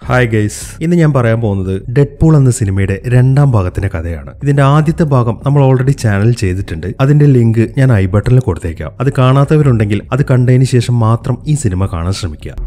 Hi guys, ഇന്ന് ഞാൻ പറയാൻ പോകുന്നത് ഡെഡ്പൂൾ എന്ന സിനിമയുടെ രണ്ടാം ഭാഗത്തിന്റെ കഥയാണ്. ഇതിന്റെ ആദ്യത്തെ ഭാഗം നമ്മൾ ഓൾറെഡി ചാനൽ ചെയ്തിട്ടുണ്ട്. അതിന്റെ ലിങ്ക് ഞാൻ ഐ ബട്ടണിൽ കൊടുത്തേക്കാം. അത് കാണാത്തവരുണ്ടെങ്കിൽ അത് കണ്ടതിന് ശേഷം മാത്രം ഈ സിനിമ കാണാൻ ശ്രമിക്കുക.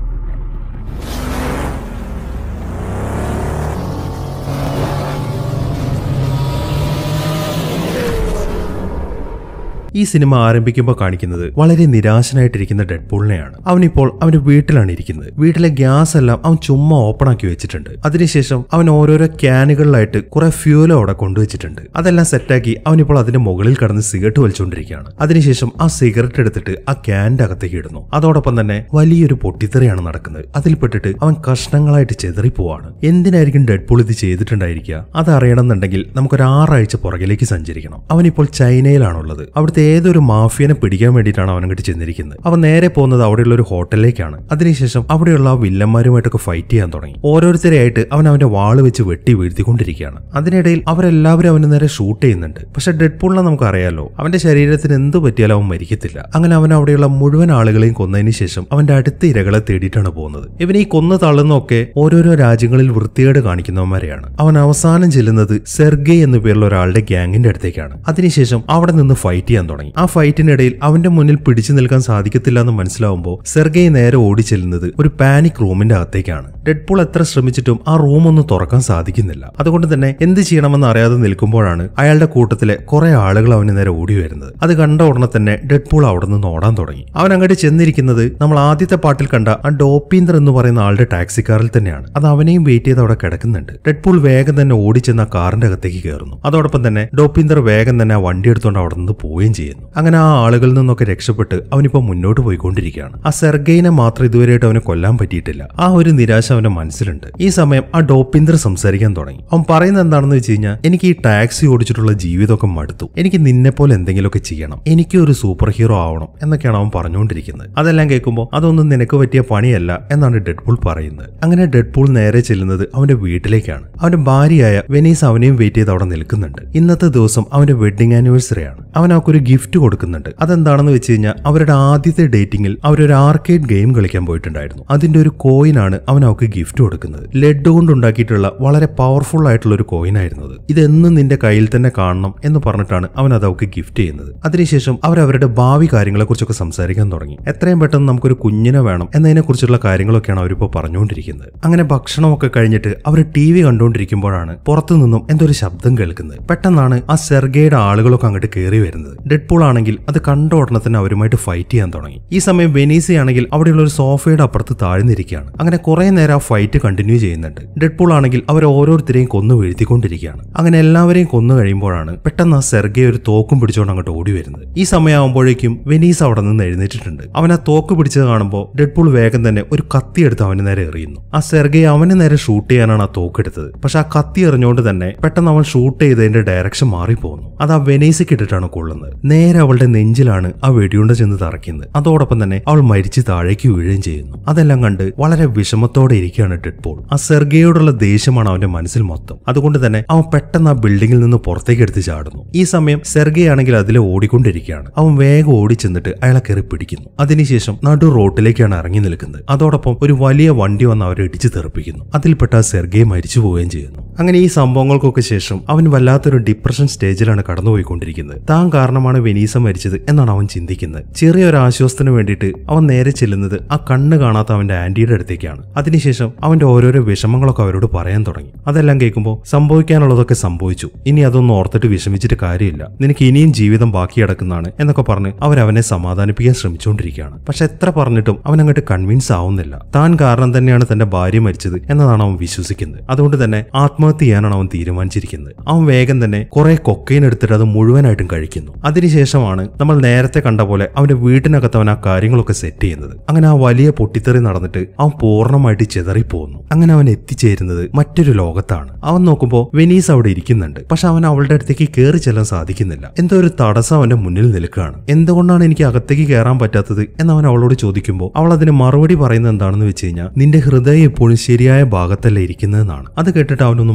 ഈ സിനിമ ആരംഭിക്കുമ്പോൾ കാണിക്കുന്നത് വളരെ നിരാശനായിട്ടിരിക്കുന്ന ഡെഡ്പൂളിനെയാണ്. അവനിപ്പോൾ അവന്റെ വീട്ടിലാണ് ഇരിക്കുന്നത്. വീട്ടിലെ ഗ്യാസ് എല്ലാം അവൻ ചുമ്മാ ഓപ്പൺ ആക്കി വെച്ചിട്ടുണ്ട്. അതിനുശേഷം അവൻ ഓരോരോ ക്യാനുകളിലായിട്ട് കുറെ ഫ്യൂൽ അവിടെ കൊണ്ടുവച്ചിട്ടുണ്ട്. അതെല്ലാം സെറ്റാക്കി അവനിപ്പോൾ അതിന്റെ മുകളിൽ കിടന്ന് സിഗരറ്റ് വലിച്ചുകൊണ്ടിരിക്കുകയാണ്. അതിനുശേഷം ആ സിഗരറ്റ് എടുത്തിട്ട് ആ ക്യാൻ്റെ അകത്തേക്ക് ഇടുന്നു. അതോടൊപ്പം തന്നെ വലിയൊരു പൊട്ടിത്തെറിയാണ് നടക്കുന്നത്. അതിൽപ്പെട്ടിട്ട് അവൻ കഷ്ണങ്ങളായിട്ട് ചെതറിപ്പോവാണ്. എന്തിനായിരിക്കും ഡെഡ്പൂൾ ഇത് ചെയ്തിട്ടുണ്ടായിരിക്കുക? അതറിയണമെന്നുണ്ടെങ്കിൽ നമുക്കൊരു 6 ആഴ്ച പുറകിലേക്ക് സഞ്ചരിക്കണം. അവനിപ്പോൾ ചൈനയിലാണുള്ളത്. അവിടുത്തെ ഏതൊരു മാഫിയനെ പിടിക്കാൻ വേണ്ടിയിട്ടാണ് അവൻ അങ്ങോട്ട് ചെന്നിരിക്കുന്നത്. അവൻ നേരെ പോകുന്നത് അവിടെയുള്ള ഒരു ഹോട്ടലിലേക്കാണ്. അതിനുശേഷം അവിടെയുള്ള വില്ലന്മാരുമായിട്ടൊക്കെ ഫൈറ്റ് ചെയ്യാൻ തുടങ്ങി. ഓരോരുത്തരെയായിട്ട് അവൻ അവന്റെ വാള് വെച്ച് വെട്ടി വീഴ്ത്തിക്കൊണ്ടിരിക്കുകയാണ്. അതിനിടയിൽ അവരെല്ലാവരും അവന് നേരെ ഷൂട്ട് ചെയ്യുന്നുണ്ട്. പക്ഷെ ഡെഡ്പൂളിനെ നമുക്കറിയാലോ, അവന്റെ ശരീരത്തിന് എന്ത് പറ്റിയാലും അവൻ മരിക്കത്തില്ല. അങ്ങനെ അവൻ അവിടെയുള്ള മുഴുവൻ ആളുകളെയും കൊന്നതിന് ശേഷം അവന്റെ അടുത്ത ഇരകളെ തേടിയിട്ടാണ് പോകുന്നത്. ഇവൻ ഈ കൊന്നു തള്ളുന്നൊക്കെ ഓരോരോ രാജ്യങ്ങളിൽ വൃത്തികേട് കാണിക്കുന്നവന്മാരെയാണ്. അവൻ അവസാനം ചെല്ലുന്നത് സെർഗെ എന്നു പേരുള്ള ഒരാളുടെ ഗ്യാങ്ങിന്റെ അടുത്തേക്കാണ്. അതിനുശേഷം അവിടെ നിന്ന് ഫൈറ്റ് ചെയ്യാൻ തുടങ്ങി. ആ ഫൈറ്റിനിടയിൽ അവന്റെ മുന്നിൽ പിടിച്ചു നിൽക്കാൻ സാധിക്കത്തില്ല എന്ന് മനസ്സിലാവുമ്പോൾ സെർഗെ നേരെ ഓടി ചെല്ലുന്നത് ഒരു പാനിക് റൂമിന്റെ അകത്തേക്കാണ്. ഡെഡ്പൂൾ എത്ര ശ്രമിച്ചിട്ടും ആ റൂം ഒന്നും തുറക്കാൻ സാധിക്കുന്നില്ല. അതുകൊണ്ട് തന്നെ എന്ത് ചെയ്യണമെന്ന് അറിയാതെ നിൽക്കുമ്പോഴാണ് അയാളുടെ കൂട്ടത്തിലെ കുറെ ആളുകൾ അവന് നേരെ ഓടി വരുന്നത്. അത് കണ്ട ഉടനെ തന്നെ ഡെഡ്പൂൾ അവിടെ നിന്ന് ഓടാൻ തുടങ്ങി. അവൻ അങ്ങോട്ട് ചെന്നിരിക്കുന്നത് നമ്മൾ ആദ്യത്തെ പാട്ടിൽ കണ്ട ആ ഡോപ്പീന്ദർ എന്ന് പറയുന്ന ആളുടെ ടാക്സി കാറിൽ തന്നെയാണ്. അത് അവനെയും വെയിറ്റ് ചെയ്ത് അവിടെ കിടക്കുന്നുണ്ട്. ഡെഡ്പൂൾ വേഗം തന്നെ ഓടിച്ചെന്ന് ആ കാറിന്റെ അകത്തേക്ക് കയറുന്നു. അതോടൊപ്പം തന്നെ ഡോപ്പീന്ദർ വേഗം തന്നെ ആ വണ്ടി എടുത്തുകൊണ്ട് അവിടെ നിന്ന് പോവുകയും ചെയ്യുന്നു. അങ്ങനെ ആ ആളുകളിൽ നിന്നൊക്കെ രക്ഷപ്പെട്ട് അവനിപ്പോ മുന്നോട്ട് പോയിക്കൊണ്ടിരിക്കുകയാണ്. ആ സെർഗെയിനെ മാത്രം ഇതുവരെയായിട്ട് അവനെ കൊല്ലാൻ പറ്റിയിട്ടില്ല. ആ ഒരു നിരാശ അവന്റെ മനസ്സിലുണ്ട്. ഈ സമയം ആ ഡോപ്പീന്ദർ സംസാരിക്കാൻ തുടങ്ങി. അവൻ പറയുന്നത് എന്താണെന്ന് വെച്ച് കഴിഞ്ഞാൽ, എനിക്ക് ഈ ടാക്സി ഓടിച്ചിട്ടുള്ള ജീവിതമൊക്കെ മടുത്തു. എനിക്ക് നിന്നെ പോലെ എന്തെങ്കിലുമൊക്കെ ചെയ്യണം. എനിക്ക് ഒരു സൂപ്പർ ഹീറോ ആവണം എന്നൊക്കെയാണ് അവൻ പറഞ്ഞുകൊണ്ടിരിക്കുന്നത്. അതെല്ലാം കേൾക്കുമ്പോൾ അതൊന്നും നിനക്ക് പറ്റിയ പണിയല്ല എന്നാണ് ഡെഡ്പൂൾ പറയുന്നത്. അങ്ങനെ ഡെഡ്പൂൾ നേരെ ചെല്ലുന്നത് അവന്റെ വീട്ടിലേക്കാണ്. അവന്റെ ഭാര്യയായ വെനീസ് അവനെയും വെയിറ്റ് ചെയ്ത് അവിടെ നിൽക്കുന്നുണ്ട്. ഇന്നത്തെ ദിവസം അവന്റെ വെഡിങ് ആനിവേഴ്സറി ആണ്. അവൻ അവൾക്കൊരു ഗിഫ്റ്റ് കൊടുക്കുന്നുണ്ട്. അതെന്താണെന്ന് വെച്ച് കഴിഞ്ഞാൽ, അവരുടെ ആദ്യത്തെ ഡേറ്റിംഗിൽ അവരൊരു ആർക്കേഡ് ഗെയിം കളിക്കാൻ പോയിട്ടുണ്ടായിരുന്നു. അതിന്റെ ഒരു കോയിനാണ് അവൻ അവൾക്ക് ഗിഫ്റ്റ് കൊടുക്കുന്നത്. ലെഡ് കൊണ്ട് ഉണ്ടാക്കിയിട്ടുള്ള വളരെ പവർഫുൾ ആയിട്ടുള്ള ഒരു കോയിനായിരുന്നു അത്. ഇതെന്നും നിന്റെ കയ്യിൽ തന്നെ കാണണം എന്ന് പറഞ്ഞിട്ടാണ് അവൻ അത് അവൾക്ക് ഗിഫ്റ്റ് ചെയ്യുന്നത്. അതിനുശേഷം അവരവരുടെ ഭാവി കാര്യങ്ങളെ കുറിച്ചൊക്കെ സംസാരിക്കാൻ തുടങ്ങി. എത്രയും പെട്ടെന്ന് നമുക്കൊരു കുഞ്ഞിനെ വേണം എന്നതിനെ കുറിച്ചുള്ള കാര്യങ്ങളൊക്കെയാണ് അവരിപ്പോ പറഞ്ഞുകൊണ്ടിരിക്കുന്നത്. അങ്ങനെ ഭക്ഷണമൊക്കെ കഴിഞ്ഞിട്ട് അവർ TV കണ്ടുകൊണ്ടിരിക്കുമ്പോഴാണ് പുറത്തു നിന്നും എന്തോ ഒരു ശബ്ദം കേൾക്കുന്നത്. പെട്ടെന്നാണ് ആ സെർഗെയുടെ ആളുകളൊക്കെ അങ്ങോട്ട് കയറി വരുന്നത്. ഡെഡ്പൂൾ ആണെങ്കിൽ അത് കണ്ട ഉടനെ തന്നെ അവരുമായിട്ട് ഫൈറ്റ് ചെയ്യാൻ തുടങ്ങി. ഈ സമയം വെനീസി ആണെങ്കിൽ അവിടെയുള്ള ഒരു സോഫയുടെ അപ്പുറത്ത് താഴ്ന്നിരിക്കുകയാണ്. അങ്ങനെ കുറെ നേരം ആ ഫൈറ്റ് കണ്ടിന്യൂ ചെയ്യുന്നുണ്ട്. ഡെഡ്പൂൾ ആണെങ്കിൽ അവർ ഓരോരുത്തരെയും കൊന്നു വീഴ്ത്തിക്കൊണ്ടിരിക്കുകയാണ്. അങ്ങനെ എല്ലാവരെയും കൊന്നു കഴിയുമ്പോഴാണ് പെട്ടെന്ന് ആ സെർഗെ ഒരു തോക്കും പിടിച്ചുകൊണ്ട് അങ്ങോട്ട് ഓടി വരുന്നത്. ഈ സമയമാകുമ്പോഴേക്കും വെനീസ് അവിടെ നിന്ന് എഴുന്നേറ്റിട്ടുണ്ട്. അവൻ ആ തോക്ക് പിടിച്ചത് കാണുമ്പോൾ ഡെഡ്പൂൾ വേഗം തന്നെ ഒരു കത്തി എടുത്ത് അവന് നേരെ എറിയുന്നു. ആ സെർഗെ അവന് നേരെ ഷൂട്ട് ചെയ്യാനാണ് ആ തോക്ക് എടുത്തത്. പക്ഷെ ആ കത്തി എറിഞ്ഞുകൊണ്ട് തന്നെ പെട്ടെന്ന് അവൻ ഷൂട്ട് ചെയ്തതിന്റെ ഡയറക്ഷൻ മാറിപ്പോകുന്നു. അത് ആ വെനീസിക്ക് ഇട്ടിട്ടാണ് കൊള്ളുന്നത്. നേരെ അവളുടെ നെഞ്ചിലാണ് ആ വെടിയുണ്ട ചെന്ന് തറയ്ക്കുന്നത്. അതോടൊപ്പം തന്നെ അവൾ മരിച്ച് താഴേക്ക് വീഴുകയും ചെയ്യുന്നു. അതെല്ലാം കണ്ട് വളരെ വിഷമത്തോടെ ഇരിക്കുകയാണ് ഡെഡ്പൂൾ. ആ സെർഗെയോടുള്ള ദേഷ്യമാണ് അവന്റെ മനസ്സിൽ മൊത്തം. അതുകൊണ്ട് തന്നെ അവൻ പെട്ടെന്ന് ആ ബിൽഡിംഗിൽ നിന്ന് പുറത്തേക്ക് എടുത്ത് ചാടുന്നു. ഈ സമയം സെർഗെ ആണെങ്കിൽ അതിലെ ഓടിക്കൊണ്ടിരിക്കുകയാണ്. അവൻ വേഗം ഓടി ചെന്നിട്ട് അയാളെ കയറി പിടിക്കുന്നു. അതിനുശേഷം നടു റോട്ടിലേക്കാണ് ഇറങ്ങി നിൽക്കുന്നത്. അതോടൊപ്പം ഒരു വലിയ വണ്ടി വന്ന് അവരെ ഇടിച്ചു തെറിപ്പിക്കുന്നു. അതിൽപ്പെട്ട ആ സെർഗെ മരിച്ചു പോവുകയും ചെയ്യുന്നു. അങ്ങനെ ഈ സംഭവങ്ങൾക്കൊക്കെ ശേഷം അവൻ വല്ലാത്തൊരു ഡിപ്രഷൻ സ്റ്റേജിലാണ് കടന്നുപോയിക്കൊണ്ടിരിക്കുന്നത്. താൻ കാരണമാണ് വെനീസ മരിച്ചത് എന്നാണ് അവൻ ചിന്തിക്കുന്നത്. ചെറിയൊരു ആശ്വാസത്തിന് വേണ്ടിയിട്ട് അവൻ നേരെ ചെല്ലുന്നത് ആ കണ്ണ് കാണാത്ത അവന്റെ ആന്റിയുടെ അടുത്തേക്കാണ്. അതിനുശേഷം അവന്റെ ഓരോരോ വിഷമങ്ങളൊക്കെ അവരോട് പറയാൻ തുടങ്ങി. അതെല്ലാം കേൾക്കുമ്പോൾ സംഭവിക്കാനുള്ളതൊക്കെ സംഭവിച്ചു, ഇനി അതൊന്നും ഓർത്തിട്ട് വിഷമിച്ചിട്ട് കാര്യമില്ല, നിനക്ക് ഇനിയും ജീവിതം ബാക്കി കിടക്കുന്നതാണ് എന്നൊക്കെ പറഞ്ഞ് അവരവനെ സമാധാനിപ്പിക്കാൻ ശ്രമിച്ചുകൊണ്ടിരിക്കുകയാണ്. പക്ഷെ എത്ര പറഞ്ഞിട്ടും അവൻ അങ്ങോട്ട് കൺവിൻസ് ആവുന്നില്ല. താൻ കാരണം തന്നെയാണ് തന്റെ ഭാര്യ മരിച്ചത് എന്നതാണ് അവൻ വിശ്വസിക്കുന്നത്. അതുകൊണ്ട് തന്നെ ആത്മഹത്യ ചെയ്യാനാണ് അവൻ തീരുമാനിച്ചിരിക്കുന്നത്. അവൻ വേഗം തന്നെ കുറെ കൊക്കൈൻ എടുത്തിട്ട് അത് മുഴുവനായിട്ടും കഴിക്കുന്നു. അതിനുശേഷമാണ് നമ്മൾ നേരത്തെ കണ്ട പോലെ അവന്റെ വീട്ടിനകത്ത് അവൻ ആ കാര്യങ്ങളൊക്കെ സെറ്റ് ചെയ്യുന്നത്. അങ്ങനെ ആ വലിയ പൊട്ടിത്തെറി നടന്നിട്ട് അവൻ പൂർണ്ണമായിട്ട് ചെതറിപ്പോകുന്നു. അങ്ങനെ അവൻ എത്തിച്ചേരുന്നത് മറ്റൊരു ലോകത്താണ്. അവൻ നോക്കുമ്പോൾ വെനീസ് അവിടെ ഇരിക്കുന്നുണ്ട്. പക്ഷെ അവൻ അവളുടെ അടുത്തേക്ക് കയറി ചെല്ലാൻ സാധിക്കുന്നില്ല. എന്തോ ഒരു തടസ്സം അവന്റെ മുന്നിൽ നിൽക്കുകയാണ്. എന്തുകൊണ്ടാണ് എനിക്ക് അകത്തേക്ക് കയറാൻ പറ്റാത്തത് എന്ന് അവൻ അവളോട് ചോദിക്കുമ്പോൾ അവൾ അതിന് മറുപടി പറയുന്നത് എന്താണെന്ന് വെച്ച് കഴിഞ്ഞാൽ, നിന്റെ ഹൃദയം എപ്പോഴും ശരിയായ ഭാഗത്തല്ല ഇരിക്കുന്നതെന്നാണ്. അത് കേട്ടിട്ട് അവനൊന്നും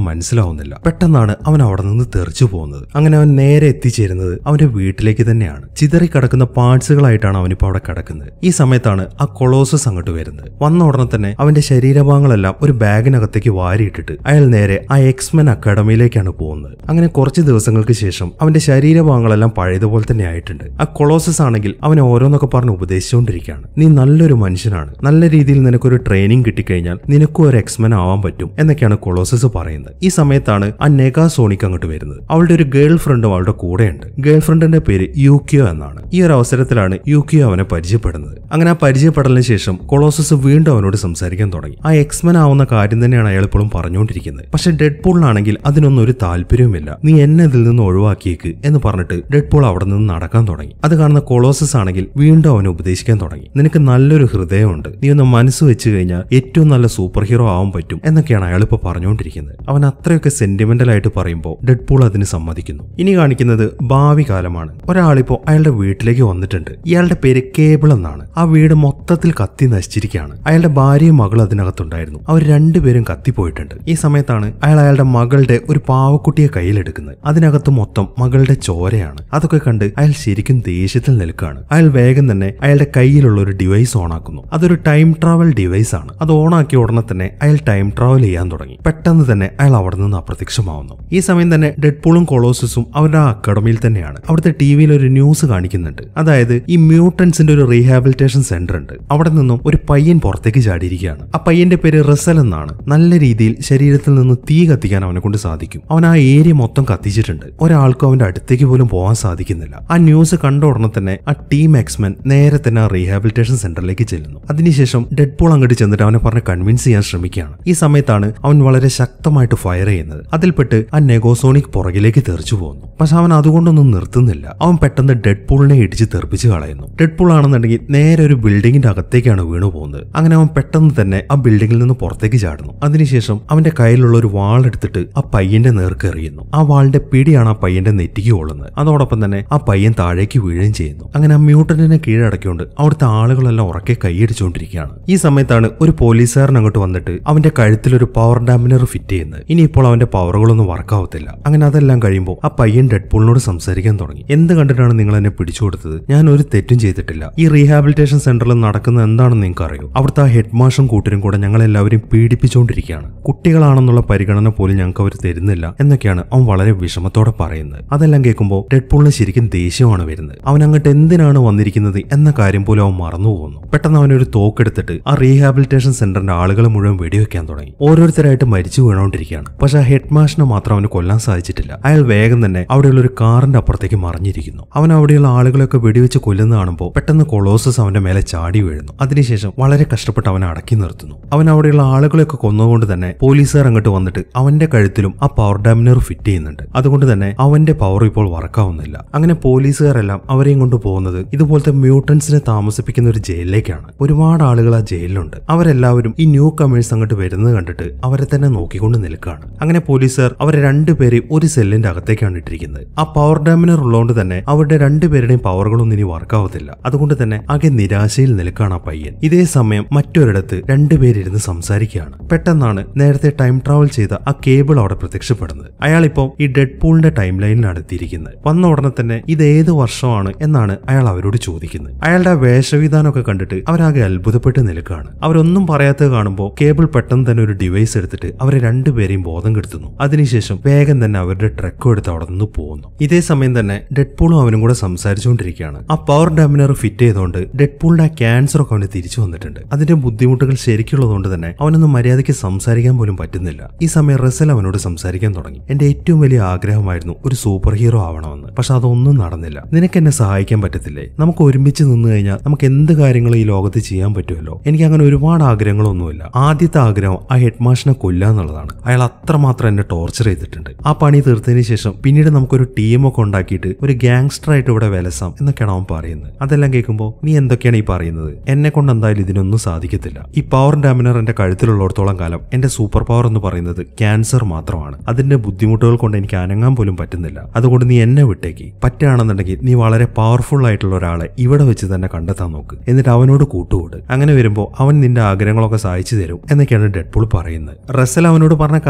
അവനൊന്നും മനസ്സിലാവുന്നില്ല. പെട്ടെന്നാണ് അവൻ അവിടെ നിന്ന് തെറിച്ചു പോകുന്നത്. അങ്ങനെ അവൻ നേരെ എത്തിച്ചേരുന്നത് അവന്റെ വീട്ടിലേക്ക് തന്നെയാണ്. ചിതറി കിടക്കുന്ന പാർട്സുകളായിട്ടാണ് അവനിപ്പോ അവിടെ കിടക്കുന്നത്. ഈ സമയത്താണ് ആ കൊളോസസ് അങ്ങോട്ട് വരുന്നത്. വന്ന ഉടനെ തന്നെ അവന്റെ ശരീരഭാഗങ്ങളെല്ലാം ഒരു ബാഗിനകത്തേക്ക് വാരിയിട്ടിട്ട് അയാൾ നേരെ ആ എക്സ്മെൻ അക്കാഡമിയിലേക്കാണ് പോകുന്നത്. അങ്ങനെ കുറച്ച് ദിവസങ്ങൾക്ക് ശേഷം അവന്റെ ശരീരഭാഗങ്ങളെല്ലാം പഴയതുപോലെ തന്നെ ആയിട്ടുണ്ട്. ആ കൊളോസസ് ആണെങ്കിൽ അവനെ ഓരോന്നൊക്കെ പറഞ്ഞ് ഉപദേശിച്ചുകൊണ്ടിരിക്കുകയാണ്. നീ നല്ലൊരു മനുഷ്യനാണ്, നല്ല രീതിയിൽ നിനക്കൊരു ട്രെയിനിങ് കിട്ടിക്കഴിഞ്ഞാൽ നിനക്കും ഒരു എക്സ്മെൻ ആവാൻ പറ്റും എന്നൊക്കെയാണ് കൊളോസസ് പറയുന്നത്. ഈ സമയത്താണ് ആ നെഗാസോണിക് അങ്ങോട്ട് വരുന്നത്. അവളുടെ ഒരു ഗേൾ ഫ്രണ്ടും അവളുടെ കൂടെയുണ്ട്. ഗേൾ ഫ്രണ്ടിന്റെ പേര് യൂക്കിയോ എന്നാണ്. ഈ ഒരു അവസരത്തിലാണ് യൂക്കിയോ അവനെ പരിചയപ്പെടുന്നത്. അങ്ങനെ ആ പരിചയപ്പെടലിന് ശേഷം കൊളോസസ് വീണ്ടും അവനോട് സംസാരിക്കാൻ തുടങ്ങി. ആ എക്സ്മെൻ ആവുന്ന കാര്യം തന്നെയാണ് അയാൾ ഇപ്പോഴും പറഞ്ഞുകൊണ്ടിരിക്കുന്നത്. പക്ഷെ ഡെഡ്പൂളിനാണെങ്കിൽ അതിനൊന്നും ഒരു താല്പര്യവുമില്ല. നീ എന്നെ ഇതിൽ നിന്ന് ഒഴിവാക്കിയേക്ക് എന്ന് പറഞ്ഞിട്ട് ഡെഡ്പൂൾ അവിടെ നിന്ന് നടക്കാൻ തുടങ്ങി. അത് കാണുന്ന കൊളോസസ് ആണെങ്കിൽ വീണ്ടും അവനെ ഉപദേശിക്കാൻ തുടങ്ങി. നിനക്ക് നല്ലൊരു ഹൃദയമുണ്ട്, നീ ഒന്ന് മനസ്സ് വെച്ച് കഴിഞ്ഞാൽ ഏറ്റവും നല്ല സൂപ്പർ ഹീറോ ആവാൻ പറ്റും എന്നൊക്കെയാണ് അയാൾ ഇപ്പൊ പറഞ്ഞുകൊണ്ടിരിക്കുന്നത്. അവൻ അത്രയൊക്കെ സെന്റിമെന്റൽ ആയിട്ട് പറയുമ്പോൾ ഡെഡ്പൂൾ അതിന് സമ്മതിക്കുന്നു. ഇനി കാണിക്കുന്നത് ഭാവി കാലമാണ്. ഒരാളിപ്പോ അയാളുടെ വീട്ടിലേക്ക് വന്നിട്ടുണ്ട്. ഇയാളുടെ പേര് കേബിൾ എന്നാണ്. ആ വീട് മൊത്തത്തിൽ കത്തി നശിച്ചിരിക്കുകയാണ്. അയാളുടെ ഭാര്യയും മകളും അതിനകത്തുണ്ടായിരുന്നു. അവർ രണ്ടുപേരും കത്തിപ്പോയിട്ടുണ്ട്. ഈ സമയത്താണ് അയാളുടെ മകളുടെ ഒരു പാവക്കുട്ടിയെ കയ്യിലെടുക്കുന്നത്. അതിനകത്ത് മൊത്തം മകളുടെ ചോരയാണ്. അതൊക്കെ കണ്ട് അയാൾ ശരിക്കും ദേഷ്യത്തിൽ നിൽക്കുകയാണ്. അയാൾ വേഗം തന്നെ അയാളുടെ കയ്യിലുള്ള ഒരു ഡിവൈസ് ഓണാക്കുന്നു. അതൊരു ടൈം ട്രാവൽ ഡിവൈസ് ആണ്. അത് ഓണാക്കിയ ഉടനെ തന്നെ അയാൾ ടൈം ട്രാവൽ ചെയ്യാൻ തുടങ്ങി. പെട്ടെന്ന് തന്നെ അയാൾ അവിടെ നിന്ന് അപ്രത്യക്ഷമാവുന്നു. ഈ സമയം തന്നെ ഡെഡ്പൂളും കൊളോസസും അവരുടെ ആ അക്കാഡമിയിൽ തന്നെയാണ്. അവിടുത്തെ ടിവിയിൽ ഒരു ന്യൂസ് കാണിക്കുന്നുണ്ട്. അതായത് ഈ മ്യൂട്ടൻസിന്റെ ഒരു റീഹാബിലിറ്റേഷൻ സെന്റർ ഉണ്ട്. അവിടെ നിന്നും ഒരു പയ്യൻ പുറത്തേക്ക് ചാടിയിരിക്കുകയാണ്. ആ പയ്യന്റെ പേര് റസൽ എന്നാണ്. നല്ല രീതിയിൽ ശരീരത്തിൽ നിന്ന് തീ കത്തിക്കാൻ അവനെ കൊണ്ട് സാധിക്കും. അവൻ ആ ഏരിയ മൊത്തം കത്തിച്ചിട്ടുണ്ട്. ഒരാൾക്കും അവന്റെ അടുത്തേക്ക് പോലും പോകാൻ സാധിക്കുന്നില്ല. ആ ന്യൂസ് കണ്ട ഉടനെ തന്നെ ആ ടീം എക്സ്മെൻ നേരെ തന്നെ ആ റീഹാബിലിറ്റേഷൻ സെന്ററിലേക്ക് ചെല്ലുന്നു. അതിനുശേഷം ഡെഡ്പൂൾ അങ്ങോട്ട് ചെന്നിട്ട് അവനെ പറഞ്ഞ് കൺവിൻസ് ചെയ്യാൻ ശ്രമിക്കുകയാണ്. ഈ സമയത്താണ് അവൻ വളരെ ശക്തമായിട്ട് ഫയർ ചെയ്യുന്നത്. അതിൽപ്പെട്ട് ആ നെഗോസോണിക് പുറകിലേക്ക് തെറിച്ചു പോകുന്നു. പക്ഷെ അവൻ അതുകൊണ്ടൊന്നും നിർത്തുന്നില്ല. അവൻ പെട്ടെന്ന് ഡെഡ്പൂളിനെ ഇടിച്ച് തെറിപ്പിച്ച് കളയുന്നു. ഡെഡ്പൂൾ ആണെന്നുണ്ടെങ്കിൽ നേരെ ഒരു ബിൽഡിങ്ങിന്റെ അകത്തേക്കാണ് വീണു പോകുന്നത്. അങ്ങനെ അവൻ പെട്ടെന്ന് തന്നെ ആ ബിൽഡിങ്ങിൽ നിന്ന് പുറത്തേക്ക് ചാടുന്നു. അതിനുശേഷം അവന്റെ കയ്യിലുള്ള ഒരു വാൾ എടുത്തിട്ട് ആ പയ്യന്റെ നേർക്ക് എറിയുന്നു. ആ വാളിന്റെ പിടിയാണ് ആ പയ്യന്റെ നെറ്റിക്ക് കൊള്ളുന്നത്. അതോടൊപ്പം തന്നെ ആ പയ്യൻ താഴേക്ക് വീഴുകയും ചെയ്യുന്നു. അങ്ങനെ ആ മ്യൂട്ടന്റിനെ കീഴടക്കിക്കൊണ്ട് അവിടുത്തെ ആളുകളെല്ലാം ഉറക്കെ കൈയടിച്ചുകൊണ്ടിരിക്കുകയാണ്. ഈ സമയത്താണ് ഒരു പോലീസുകാരൻ അങ്ങോട്ട് വന്നിട്ട് അവന്റെ കഴുത്തിലൊരു പവർ ഡാമിനർ ഫിറ്റ് ചെയ്യുന്നത്. ഇനിയിപ്പോൾ അവന്റെ പവറുകളൊന്നും വർക്കാവത്തില്ല. അങ്ങനെ അതെല്ലാം കഴിയുമ്പോൾ ആ പയ്യൻ ഡെഡ്പൂളിനോട് സംസാരിക്കാൻ തുടങ്ങി. എന്ത് കണ്ടിട്ടാണ് നിങ്ങൾ എന്നെ പിടിച്ചു കൊടുത്തത്? ഞാൻ ഒരു തെറ്റും ചെയ്തിട്ടില്ല. ഈ റീഹാബിലിറ്റേഷൻ സെന്ററിൽ നടക്കുന്നത് എന്താണെന്ന് നിങ്ങൾക്ക് അറിയൂ. അവിടുത്തെ ആ ഹെഡ് മാഷും കൂട്ടരും കൂടെ ഞങ്ങളെല്ലാവരും പീഡിപ്പിച്ചുകൊണ്ടിരിക്കുകയാണ്. കുട്ടികളാണെന്നുള്ള പരിഗണന പോലും ഞങ്ങൾക്ക് അവർ തരുന്നില്ല എന്നൊക്കെയാണ് അവൻ വളരെ വിഷമത്തോടെ പറയുന്നത്. അതെല്ലാം കേൾക്കുമ്പോൾ ഡെഡ്പൂളിന് ശരിക്കും ദേഷ്യമാണ് വരുന്നത്. അവൻ അങ്ങോട്ട് എന്തിനാണ് വന്നിരിക്കുന്നത് എന്ന കാര്യം പോലും അവൻ മറന്നുപോകുന്നു. പെട്ടെന്ന് അവനൊരു തോക്കെടുത്തിട്ട് ആ റീഹാബിലിറ്റേഷൻ സെന്ററിന്റെ ആളുകളെ മുഴുവൻ വെടിവെക്കാൻ തുടങ്ങി. ഓരോരുത്തരായിട്ട് മരിച്ചു വീണുകൊണ്ടിരിക്കുകയാണ്. പക്ഷെ ആ ഹെഡ് മാഷിനെ മാത്രം അവന് കൊല്ലാൻ സാധിച്ചിട്ടില്ല. അയാൾ വേഗം തന്നെ അവിടെയുള്ള ഒരു കാറിന്റെ അപ്പുറത്തേക്ക് മറിഞ്ഞിരിക്കുന്നു. അവൻ അവിടെയുള്ള ആളുകളൊക്കെ വെടിവെച്ച് കൊല്ലുന്ന കാണുമ്പോൾ പെട്ടെന്ന് കൊളോസസ് അവന്റെ മേലെ ചാടി വീഴുന്നു. അതിനുശേഷം വളരെ കഷ്ടപ്പെട്ട് അവനെ അടക്കി നിർത്തുന്നു. അവൻ അവിടെയുള്ള ആളുകളെയൊക്കെ കൊന്നുകൊണ്ട് തന്നെ പോലീസുകാർ അങ്ങോട്ട് വന്നിട്ട് അവന്റെ കഴുത്തിലും ആ പവർ ഡാമിനർ ഫിറ്റ് ചെയ്യുന്നുണ്ട്. അതുകൊണ്ട് തന്നെ അവന്റെ പവർ ഇപ്പോൾ വർക്കാവുന്നില്ല. അങ്ങനെ പോലീസുകാരെല്ലാം അവരെയും കൊണ്ട് പോകുന്നത് ഇതുപോലത്തെ മ്യൂട്ടൻസിനെ താമസിപ്പിക്കുന്ന ഒരു ജയിലിലേക്കാണ്. ഒരുപാട് ആളുകൾ ആ ജയിലിലുണ്ട്. അവരെല്ലാവരും ഈ ന്യൂ കമേഴ്സ് അങ്ങോട്ട് വരുന്നത് കണ്ടിട്ട് അവരെ തന്നെ നോക്കിക്കൊണ്ട് നിൽക്കുകയാണ്. അങ്ങനെ പോലീസുകാർ അവരെ രണ്ടുപേരെയും ഒരു സെല്ലിന്റെ അകത്തേക്കാണ് ഇട്ടിരിക്കുന്നത്. ആ പവർ ഡാമിനർ ഉള്ളതുകൊണ്ട് തന്നെ അവരുടെ രണ്ടുപേരുടെയും പവറുകളൊന്നും ഇനി വർക്കാവത്തില്ല. അതുകൊണ്ട് തന്നെ ആകെ നിരാശയിൽ നിൽക്കുകയാണ് ആ പയ്യൻ. ഇതേ സമയം മറ്റൊരിടത്ത് രണ്ടുപേരിരുന്ന് സംസാരിക്കുകയാണ്. പെട്ടെന്നാണ് നേരത്തെ ടൈം ട്രാവൽ ചെയ്ത ആ കേബിൾ അവിടെ പ്രത്യക്ഷപ്പെടുന്നത്. അയാളിപ്പോ ഈ ഡെഡ്പൂളിന്റെ ടൈം ലൈനിലാണ് എത്തിയിരിക്കുന്നത്. വന്ന ഉടനെ തന്നെ ഇത് ഏത് വർഷമാണ് എന്നാണ് അയാൾ അവരോട് ചോദിക്കുന്നത്. അയാളുടെ വേഷവിധാനമൊക്കെ കണ്ടിട്ട് അവരാകെ അത്ഭുതപ്പെട്ട് നിൽക്കുകയാണ്. അവരൊന്നും പറയാത്തത് കാണുമ്പോൾ കേബിൾ പെട്ടെന്ന് തന്നെ ഒരു ഡിവൈസ് എടുത്തിട്ട് അവരെ രണ്ടുപേരെയും ബോധം കെടുത്തുന്നു. അതിനുശേഷം വേഗം തന്നെ അവരുടെ ട്രക്കും എടുത്ത് അവിടെ നിന്ന് പോകുന്നു. ഇതേ സമയം തന്നെ ഡെഡ്പൂളും അവനും കൂടെ സംസാരിച്ചുകൊണ്ടിരിക്കുകയാണ്. ആ പവർ ഡാമിനർ ഫിറ്റ് ചെയ്തുകൊണ്ട് ഡെഡ്പൂളിന്റെ ആ ക്യാൻസർ ഒക്കെ അവന് തിരിച്ചു വന്നിട്ടുണ്ട്. അതിന്റെ ബുദ്ധിമുട്ടുകൾ ശരിക്കുള്ളതുകൊണ്ട് തന്നെ അവനൊന്നും മര്യാദയ്ക്ക് സംസാരിക്കാൻ പോലും പറ്റുന്നില്ല. ഈ സമയം റസൽ അവനോട് സംസാരിക്കാൻ തുടങ്ങി. എന്റെ ഏറ്റവും വലിയ ആഗ്രഹമായിരുന്നു ഒരു സൂപ്പർ ഹീറോ ആവണമെന്ന്. പക്ഷെ അതൊന്നും നടന്നില്ല. നിനക്ക് എന്നെ സഹായിക്കാൻ പറ്റത്തില്ലേ? നമുക്ക് ഒരുമിച്ച് നിന്ന് കഴിഞ്ഞാൽ നമുക്ക് എന്ത് കാര്യങ്ങളും ഈ ലോകത്ത് ചെയ്യാൻ പറ്റുമല്ലോ. എനിക്ക് അങ്ങനെ ഒരുപാട് ആഗ്രഹങ്ങളൊന്നുമില്ല. ആദ്യത്തെ ആഗ്രഹം ആ ഹെഡ് മാഷിനെ കൊല്ലാന്നുള്ളതാണ്. അയാൾ അത്രമാത്രം എന്നെ ടോർച്ചർ ചെയ്തിട്ടുണ്ട്. ആ പണി തീർത്തതിന് ശേഷം പിന്നീട് നമുക്കൊരു ടീമൊക്കെ ഉണ്ടാക്കിയിട്ട് ഒരു ഗാങ്സ്റ്റർ ആയിട്ട് ഇവിടെ വിലസാം എന്നൊക്കെയാണ് അവൻ പറയുന്നത്. അതെല്ലാം കേൾക്കുമ്പോൾ നീ എന്തൊക്കെയാണ് ഈ പറയുന്നത്? എന്നെ കൊണ്ട് എന്തായാലും ഇതിനൊന്നും സാധിക്കത്തില്ല. ഈ പവർ ഡാമിനർ എന്റെ കഴുത്തിലുള്ളിടത്തോളം കാലം എന്റെ സൂപ്പർ പവർ എന്ന് പറയുന്നത് ക്യാൻസർ മാത്രമാണ്. അതിന്റെ ബുദ്ധിമുട്ടുകൾ കൊണ്ട് എനിക്ക് അനങ്ങാൻ പോലും പറ്റുന്നില്ല. അതുകൊണ്ട് നീ എന്നെ വിട്ടേക്ക്. പറ്റുകയാണെന്നുണ്ടെങ്കിൽ നീ വളരെ പവർഫുൾ ആയിട്ടുള്ള ഒരാളെ ഇവിടെ വെച്ച് തന്നെ കണ്ടെത്താൻ നോക്ക്. എന്നിട്ട് അവനോട് കൂട്ടുകൂട്. അങ്ങനെ വരുമ്പോൾ അവൻ നിന്റെ ആഗ്രഹങ്ങളൊക്കെ സാധിച്ചു തരും എന്നൊക്കെയാണ് ഡെഡ്പൂൾ പറയുന്നത്. റസൽ അവനോട് പറഞ്ഞ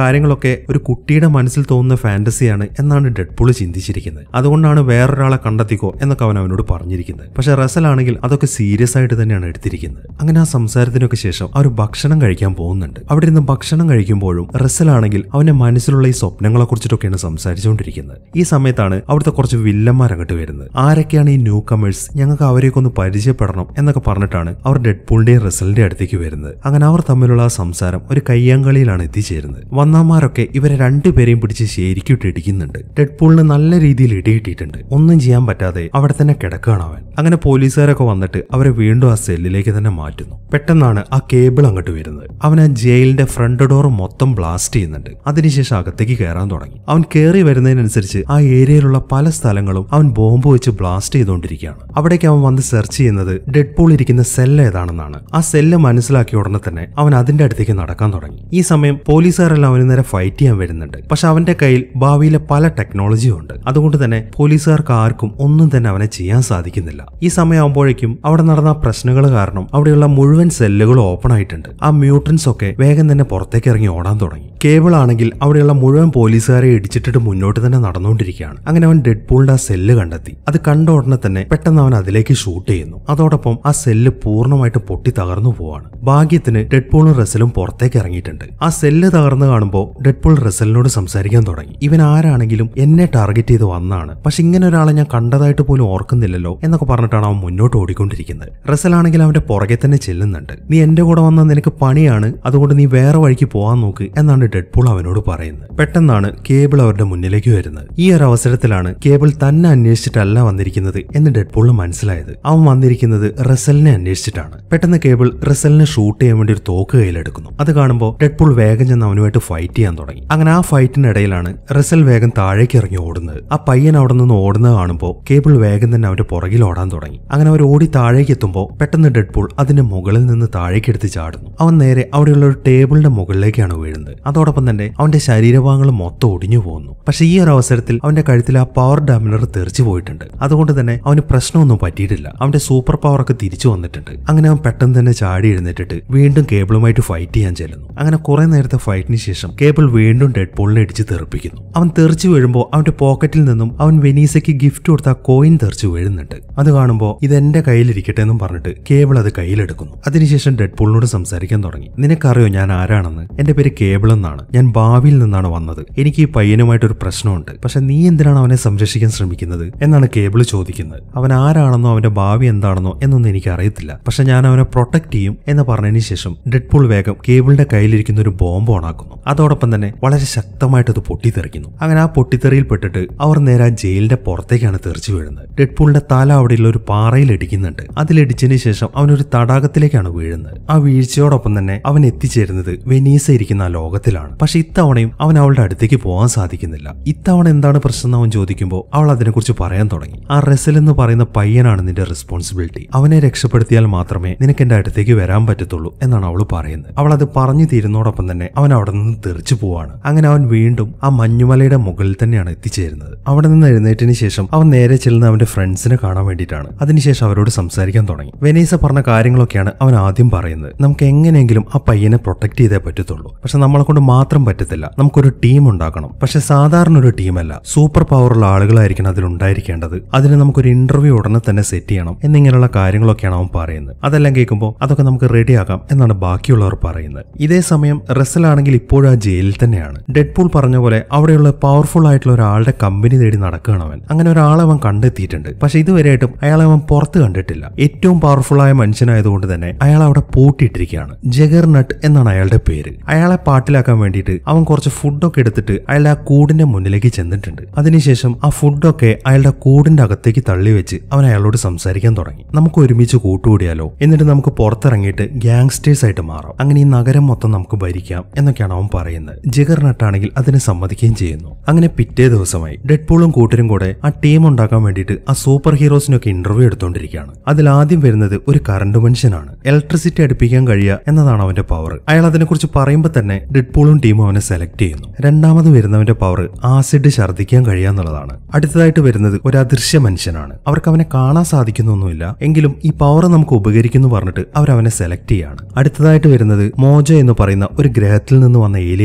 കാര്യങ്ങളൊക്കെ ഒരു കുട്ടിയുടെ മനസ്സിൽ തോന്നുന്ന ഫാന്റസിയാണ് എന്നാണ് ഡെഡ്പൂൾ ചിന്തിച്ചിരിക്കുന്നത്. അതുകൊണ്ടാണ് വേറൊരാളെ കണ്ടെത്തിക്കോ എന്നൊക്കെ അവൻ അവനോട് പറഞ്ഞിരിക്കുന്നത്. പക്ഷെ റസൽ ആണെങ്കിൽ അതൊക്കെ സീരിയസ് ആയിട്ട് തന്നെയാണ് എടുത്തിരിക്കുന്നത്. അങ്ങനെ ആ സംസാരത്തിനൊക്കെ ശേഷം അവർ ഭക്ഷണം കഴിക്കാൻ പോകുന്നുണ്ട്. അവിടെ ഇരുന്ന് ഭക്ഷണം കഴിക്കുമ്പോഴും റസൽ ആണെങ്കിൽ അവന്റെ മനസ്സിലുള്ള ഈ സ്വപ്നങ്ങളെ കുറിച്ചിട്ടൊക്കെയാണ് സംസാരിച്ചുകൊണ്ടിരിക്കുന്നത്. ഈ സമയത്താണ് അവിടുത്തെ കുറച്ച് വില്ലന്മാർ അങ്ങോട്ട് വരുന്നത്. ആരൊക്കെയാണ് ഈ ന്യൂ കമേഴ്സ്, ഞങ്ങൾക്ക് അവരെയൊക്കെ ഒന്ന് പരിചയപ്പെടണം എന്നൊക്കെ പറഞ്ഞിട്ടാണ് അവർ ഡെഡ്പൂളിന്റെയും റസലിന്റെ അടുത്തേക്ക് വരുന്നത്. അങ്ങനെ അവർ തമ്മിലുള്ള ആ സംസാരം ഒരു കയ്യാങ്കളിയിലാണ് എത്തിച്ചേരുന്നത്. വന്നാമാരൊക്കെ ഇവരെ രണ്ടുപേരെയും പിടിച്ച് ശരിക്കും ഇടിക്കുന്നുണ്ട്. ഡെഡ്പൂളിന് നല്ല രീതിയിൽ ഇടിയിട്ടിട്ടുണ്ട്. ഒന്നും ചെയ്യാൻ പറ്റാതെ അവിടെ തന്നെ കിടക്കുകയാണ് അവൻ. അങ്ങനെ പോലീസുകാരൊക്കെ വന്നിട്ട് അവരെ വീണ്ടും ആ സെല്ലിലേക്ക് തന്നെ മാറ്റുന്നു. പെട്ടെന്നാണ് ആ കേബിൾ അങ്ങോട്ട് വരുന്നത്. അവൻ ആ ജയിലിന്റെ ഫ്രണ്ട് ഡോർ മൊത്തം ബ്ലാസ്റ്റ് ചെയ്യുന്നുണ്ട്. അതിനുശേഷം അകത്തേക്ക് കയറാൻ തുടങ്ങി. അവൻ കയറി വരുന്നതിനനുസരിച്ച് ആ ഏരിയയിലുള്ള പല സ്ഥലങ്ങളും അവൻ ബോംബ് വെച്ച് ബ്ലാസ്റ്റ് ചെയ്തുകൊണ്ടിരിക്കുകയാണ്. അവിടേക്ക് അവൻ വന്ന് സെർച്ച് ചെയ്യുന്നത് ഡെഡ്പൂൾ ഇരിക്കുന്ന സെല്ല് ഏതാണെന്നാണ്. ആ സെല്ല് മനസ്സിലാക്കിയ ഉടനെ തന്നെ അവൻ അതിന്റെ അടുത്തേക്ക് നടക്കാൻ തുടങ്ങി. ഈ സമയം പോലീസുകാരെല്ലാം അവന് നേരെ ഫൈറ്റ് ചെയ്യാൻ വരുന്നുണ്ട്. പക്ഷെ അവന്റെ കയ്യിൽ ഭാവിയിലെ പല ടെക്നോളജിയും ഉണ്ട്. അതുകൊണ്ട് തന്നെ പോലീസുകാർക്ക് ആർക്കും ഒന്നും തന്നെ അവനെ ചെയ്യാൻ സാധിക്കുന്നില്ല. ഈ സമയമാകുമ്പോഴേക്കും അവിടെ നടന്ന പ്രശ്നങ്ങൾ കാരണം അവിടെയുള്ള മുഴുവൻ സെല്ലുകളും ഓപ്പൺ ആയിട്ടുണ്ട്. ആ മ്യൂട്ടൻസ് ഒക്കെ വേഗം തന്നെ പുറത്തേക്ക് ഇറങ്ങി ഓടാൻ തുടങ്ങി. കേബിൾ ആണെങ്കിൽ അവിടെയുള്ള മുഴുവൻ പോലീസുകാരെ ഇടിച്ചിട്ടിട്ട് മുന്നോട്ട് തന്നെ നടന്നുകൊണ്ടിരിക്കുകയാണ്. അങ്ങനെ അവൻ ഡെഡ്പൂളിന്റെ ആ സെല്ല് കണ്ടെത്തി. അത് കണ്ട ഉടനെ തന്നെ പെട്ടെന്ന് അവൻ അതിലേക്ക് ഷൂട്ട് ചെയ്യുന്നു. അതോടൊപ്പം ആ സെല്ല് പൂർണ്ണമായിട്ട് പൊട്ടി തകർന്നു പോവാണ്. ഭാഗ്യത്തിന് ഡെഡ്പൂളും റസലും പുറത്തേക്ക് ഇറങ്ങിയിട്ടുണ്ട്. ആ സെല്ല് തകർന്നു കാണുമ്പോൾ ഡെഡ്പൂൾ റസലിനോട് സംസാരിക്കാൻ തുടങ്ങി. ഇവൻ ആരാണെങ്കിലും എന്നെ ടാർഗറ്റ് ചെയ്ത് വന്നാണ്, പക്ഷെ ഇങ്ങനെ ഒരാളെ ഞാൻ കണ്ടതായിട്ട് പോലും ഓർക്കുന്നില്ലല്ലോ എന്നൊക്കെ പറഞ്ഞിട്ടാണ് അവൻ മുന്നോട്ട് ഓടിക്കൊണ്ടിരിക്കുന്നത്. റസലാണെങ്കിൽ അവന്റെ പുറകെ തന്നെ ചെല്ലുന്നുണ്ട്. നീ എന്റെ കൂടെ വന്നാൽ നിനക്ക് പണിയാണ്, അതുകൊണ്ട് നീ വേറെ വഴിക്ക് പോകാൻ നോക്ക് എന്നാണ് ഡെഡ്പൂൾ അവനോട് പറയുന്നത്. പെട്ടെന്നാണ് കേബിൾ അവരുടെ മുന്നിലേക്ക് വരുന്നത്. ഈ ഒരു അവസരത്തിലാണ് കേബിൾ തന്നെ അന്വേഷിച്ചിട്ടല്ല വന്നിരിക്കുന്നത് എന്ന് ഡെഡ്പൂളിന് മനസ്സിലായത്. അവൻ വന്നിരിക്കുന്നത് റസലിനെ അന്വേഷിച്ചിട്ടാണ്. പെട്ടെന്ന് കേബിൾ റസലിനെ ഷൂട്ട് ചെയ്യാൻ വേണ്ടി ഒരു തോക്ക് കയ്യിലെടുക്കുന്നു. അത് കാണുമ്പോൾ ഡെഡ്പൂൾ വേഗം ചെന്ന് അവനുമായിട്ട് ഫൈറ്റ് ചെയ്യാൻ തുടങ്ങി. അങ്ങനെ ആ ഫൈറ്റിനിടയിലാണ് റസൽ വേഗം താഴേക്ക് ഇറങ്ങി ഓടുന്നത്. ആ പയ്യൻ അവിടെ നിന്ന് ഓടുന്നത് കാണുമ്പോൾ കേബിൾ വേഗം തന്നെ അവന്റെ പുറകിൽ ഓടാൻ തുടങ്ങി. അങ്ങനെ അവർ ഓടി താഴേക്ക് എത്തുമ്പോൾ പെട്ടെന്ന് ഡെഡ്പൂൾ അതിന്റെ മുകളിൽ നിന്ന് താഴേക്ക് എടുത്ത് ചാടുന്നു. അവൻ നേരെ അവിടെയുള്ള ഒരു ടേബിളിന്റെ മുകളിലേക്കാണ് വീഴുന്നത്. അതോടൊപ്പം തന്നെ അവന്റെ ശരീരഭാഗങ്ങൾ മൊത്തം ഒടിഞ്ഞു പോകുന്നു. പക്ഷെ ഈ ഒരു അവസരത്തിൽ അവന്റെ കഴുത്തിൽ ആ പവർ ഡാമിനർ തെറിച്ചു പോയിട്ടുണ്ട്. അതുകൊണ്ട് തന്നെ അവന് പ്രശ്നമൊന്നും പറ്റിയിട്ടില്ല. അവന്റെ സൂപ്പർ പവർ ഒക്കെ തിരിച്ചു വന്നിട്ടുണ്ട്. അങ്ങനെ അവൻ പെട്ടെന്ന് തന്നെ ചാടി എഴുന്നേറ്റിട്ട് വീണ്ടും കേബിളുമായിട്ട് ഫൈറ്റ് ചെയ്യാൻ ചെല്ലുന്നു. അങ്ങനെ കുറെ നേരത്തെ ഫൈറ്റിന് ശേഷം കേബിൾ വീണ്ടും ഡെഡ്പൂളിനെ ഇടിച്ച് തെറിപ്പിക്കുന്നു. അവൻ തെറിച്ചു വീഴുമ്പോൾ അവന്റെ പോക്കറ്റിൽ നിന്നും അവൻ വെനീസയ്ക്ക് ഗിഫ്റ്റ് കൊടുത്ത കോയിൻ തെറിച്ചു വീഴുന്നുണ്ട്. അത് കാണുമ്പോൾ ഇതെന്റെ കയ്യിലിരിക്കട്ടെ എന്നും പറഞ്ഞിട്ട് കേബിൾ അത് കയ്യിലെടുക്കുന്നു. അതിനുശേഷം ഡെഡ്പൂളിനോട് സംസാരിക്കാൻ തുടങ്ങി. നിനക്കറിയോ ഞാൻ ആരാണെന്ന്? എന്റെ പേര് കേബിൾ എന്നാണ്. ഞാൻ ഭാവിയിൽ നിന്നാണ് വന്നത്. എനിക്ക് ഈ പയ്യനുമായിട്ടൊരു പ്രശ്നമുണ്ട്. പക്ഷെ നീ എന്തിനാണ് അവനെ സംരക്ഷിക്കാൻ ശ്രമിക്കുന്നത് എന്നാണ് കേബിൾ ചോദിക്കുന്നത്. അവൻ ആരാണെന്നോ അവന്റെ ഭാവി എന്താണെന്നോ എന്നൊന്നും എനിക്ക് അറിയത്തില്ല. പക്ഷെ ഞാൻ അവനെ പ്രൊട്ടക്ട് ചെയ്യും എന്ന് പറഞ്ഞതിന് ശേഷം ഡെഡ്പൂൾ വേഗം കേബിളിന്റെ കയ്യിലിരിക്കുന്ന ഒരു ബോംബ് ഓണാക്കുന്നു. അതോടൊപ്പം തന്നെ വളരെ ശക്തമായിട്ട് അത് പൊട്ടിത്തെറിക്കുന്നു. അങ്ങനെ ആ പൊട്ടിത്തെറിയിൽ പെട്ടിട്ട് അവർ നേരെ ആ ജയിലിന്റെ പുറത്തേക്കാണ് തെറിച്ചു വീഴുന്നത്. ഡെഡ്പൂളിന്റെ തല അവിടെയുള്ള ഒരു പാറയിൽ ഇടിക്കുന്നുണ്ട്. അതിലിടിച്ചതിന് ശേഷം അവനൊരു തടാകത്തിലേക്കാണ് വീഴുന്നത്. ആ വീഴ്ചയോടൊപ്പം തന്നെ അവൻ എത്തിച്ചേരുന്നത് വെനീസ ഇരിക്കുന്ന ആ ലോകത്തിലാണ്. പക്ഷെ ഇത്തവണയും അവൻ അവളുടെ അടുത്തേക്ക് പോകാൻ സാധിക്കുന്നില്ല. ഇത്തവണ എന്താണ് പ്രശ്നം എന്ന് അവൻ ചോദിക്കുമ്പോൾ അവൾ അതിനെക്കുറിച്ച് പറയാൻ തുടങ്ങി. ആ റസൽ എന്ന് പറയുന്ന പയ്യനാണ് നിന്റെ റെസ്പോൺസിബിലിറ്റി. അവനെ രക്ഷപ്പെടുത്തിയാൽ മാത്രമേ നിനക്ക് എന്റെ അടുത്തേക്ക് വരാൻ പറ്റത്തുള്ളൂ എന്നാണ് അവൾ പറയുന്നത്. അവൾ അത് പറഞ്ഞു തീരുന്നതോടൊപ്പം തന്നെ അവൻ അവിടെ നിന്ന് തെറിച്ചു പോവാണ്. അങ്ങനെ അവൻ വീണ്ടും ആ മഞ്ഞുമലയുടെ മുകളിൽ തന്നെയാണ് എത്തിച്ചേരുന്നത്. അവിടെ നിന്ന് എഴുന്നേറ്റിന് ശേഷം അവൻ നേരെ ചെല്ലുന്ന അവന്റെ ഫ്രണ്ട്സിനെ കാണാൻ വേണ്ടിയിട്ടാണ്. അതിനുശേഷം അവരോട് സംസാരിക്കാൻ തുടങ്ങി. വെനീസ പറഞ്ഞ കാര്യങ്ങളൊക്കെയാണ് അവൻ ആദ്യം പറയുന്നത്. നമുക്ക് എങ്ങനെയെങ്കിലും ആ പയ്യനെ പ്രൊട്ടക്ട് ചെയ്തേ പറ്റത്തുള്ളൂ. പക്ഷെ നമ്മളെ കൊണ്ട് മാത്രം പറ്റത്തില്ല. നമുക്കൊരു ടീം ഉണ്ടാക്കണം. പക്ഷെ സാധാരണ ഒരു ടീമല്ല, സൂപ്പർ പവറുള്ള ആളുകളായിരിക്കണം അതിലുണ്ടായിരിക്കേണ്ടത്. അതിന് നമുക്കൊരു ഇന്റർവ്യൂ ഉടനെ തന്നെ സെറ്റ് ചെയ്യണം എന്നിങ്ങനെയുള്ള കാര്യങ്ങളൊക്കെയാണ് അവൻ പറയുന്നത്. അതെല്ലാം കേൾക്കുമ്പോൾ അതൊക്കെ നമുക്ക് റെഡിയാക്കാം എന്നാണ് ബാക്കിയുള്ളവർ പറയുന്നത്. ഇതേ സമയം റസൽ ആണെങ്കിൽ ഇപ്പോഴും ആ ജയിലിൽ തന്നെയാണ്. ഡെഡ്പൂൾ പറഞ്ഞ പോലെ അവിടെയുള്ള പവർഫുൾ ആയിട്ടുള്ള ഒരാളുടെ കമ്പനി തേടി നടക്കുകയാണ് അവൻ. അങ്ങനെ ഒരാളെ അവൻ കണ്ടെത്തിയിട്ടുണ്ട്. പക്ഷെ ഇതുവരെയായിട്ടും അയാളെ അവൻ പുറത്ത് കണ്ടിട്ടില്ല. ഏറ്റവും പവർഫുൾ ആയ മനുഷ്യനായതുകൊണ്ട് തന്നെ അയാൾ അവിടെ പൂട്ടിയിട്ടിരിക്കുകയാണ്. ജഗർനട്ട് എന്നാണ് അയാളുടെ പേര്. അയാളെ പാട്ടിലാക്കാൻ വേണ്ടിയിട്ട് അവൻ കുറച്ച് ഫുഡൊക്കെ എടുത്തിട്ട് അയാളുടെ ആ കൂടിന്റെ മുന്നിലേക്ക് ചെന്നിട്ടുണ്ട്. അതിനുശേഷം ആ ഫുഡൊക്കെ അയാളുടെ കൂടിന്റെ അകത്തേക്ക് തള്ളിവെച്ച് അവൻ അയാളോട് സംസാരിക്കാൻ തുടങ്ങി. നമുക്ക് ഒരുമിച്ച് കൂട്ടുകൂടിയാലോ, എന്നിട്ട് നമുക്ക് പുറത്തിറങ്ങിയിട്ട് ഗ്യാങ്സ്റ്റേഴ്സ് ആയിട്ട് മാറാം. അങ്ങനെ ഈ നഗരം മൊത്തം നമുക്ക് ഭരിക്കാം എന്നൊക്കെയാണ് അവൻ പറയുന്നത്. ജഗർനട്ടാണെങ്കിൽ അതിന് സമ്മതിക്കുകയും ചെയ്യുന്നു. അങ്ങനെ പിറ്റേ ദിവസമായി ഡെഡ്പൂളും കൂട്ടരും കൂടെ ആ ടീം ഉണ്ടാക്കാൻ വേണ്ടിയിട്ട് ആ സൂപ്പർ ഹീറോസിനൊക്കെ ഇന്റർവ്യൂ എടുത്തുകൊണ്ടിരിക്കുകയാണ്. അതിൽ ആദ്യം വരുന്നത് ഒരു കറണ്ട് മനുഷ്യനാണ്. ഇലക്ട്രിസിറ്റി അടുപ്പിക്കാൻ കഴിയുക എന്നതാണ് അവന്റെ പവർ. അയാൾ അതിനെക്കുറിച്ച് പറയുമ്പോൾ തന്നെ ഡെഡ്പൂളും ടീമും അവനെ സെലക്ട് ചെയ്യുന്നു. രണ്ടാമത് വരുന്നവന്റെ പവർ ആസിഡ് ഛർദ്ദിക്കാൻ കഴിയാന്നുള്ളതാണ്. അടുത്തതായിട്ട് വരുന്നത് ഒരു അദൃശ്യ മനുഷ്യനാണ്. അവർക്ക് അവനെ കാണാൻ സാധിക്കുന്നൊന്നുമില്ല, എങ്കിലും ഈ പവർ നമുക്ക് ഉപകരിക്കുന്നു പറഞ്ഞിട്ട് അവരവനെ സെലക്ട് ചെയ്യാണ്. അടുത്തതായിട്ട് വരുന്നത് മോജോ എന്ന് പറയുന്ന ഒരു ഗ്രഹത്തിൽ നിന്ന് വന്ന ഏലിയനാണ്.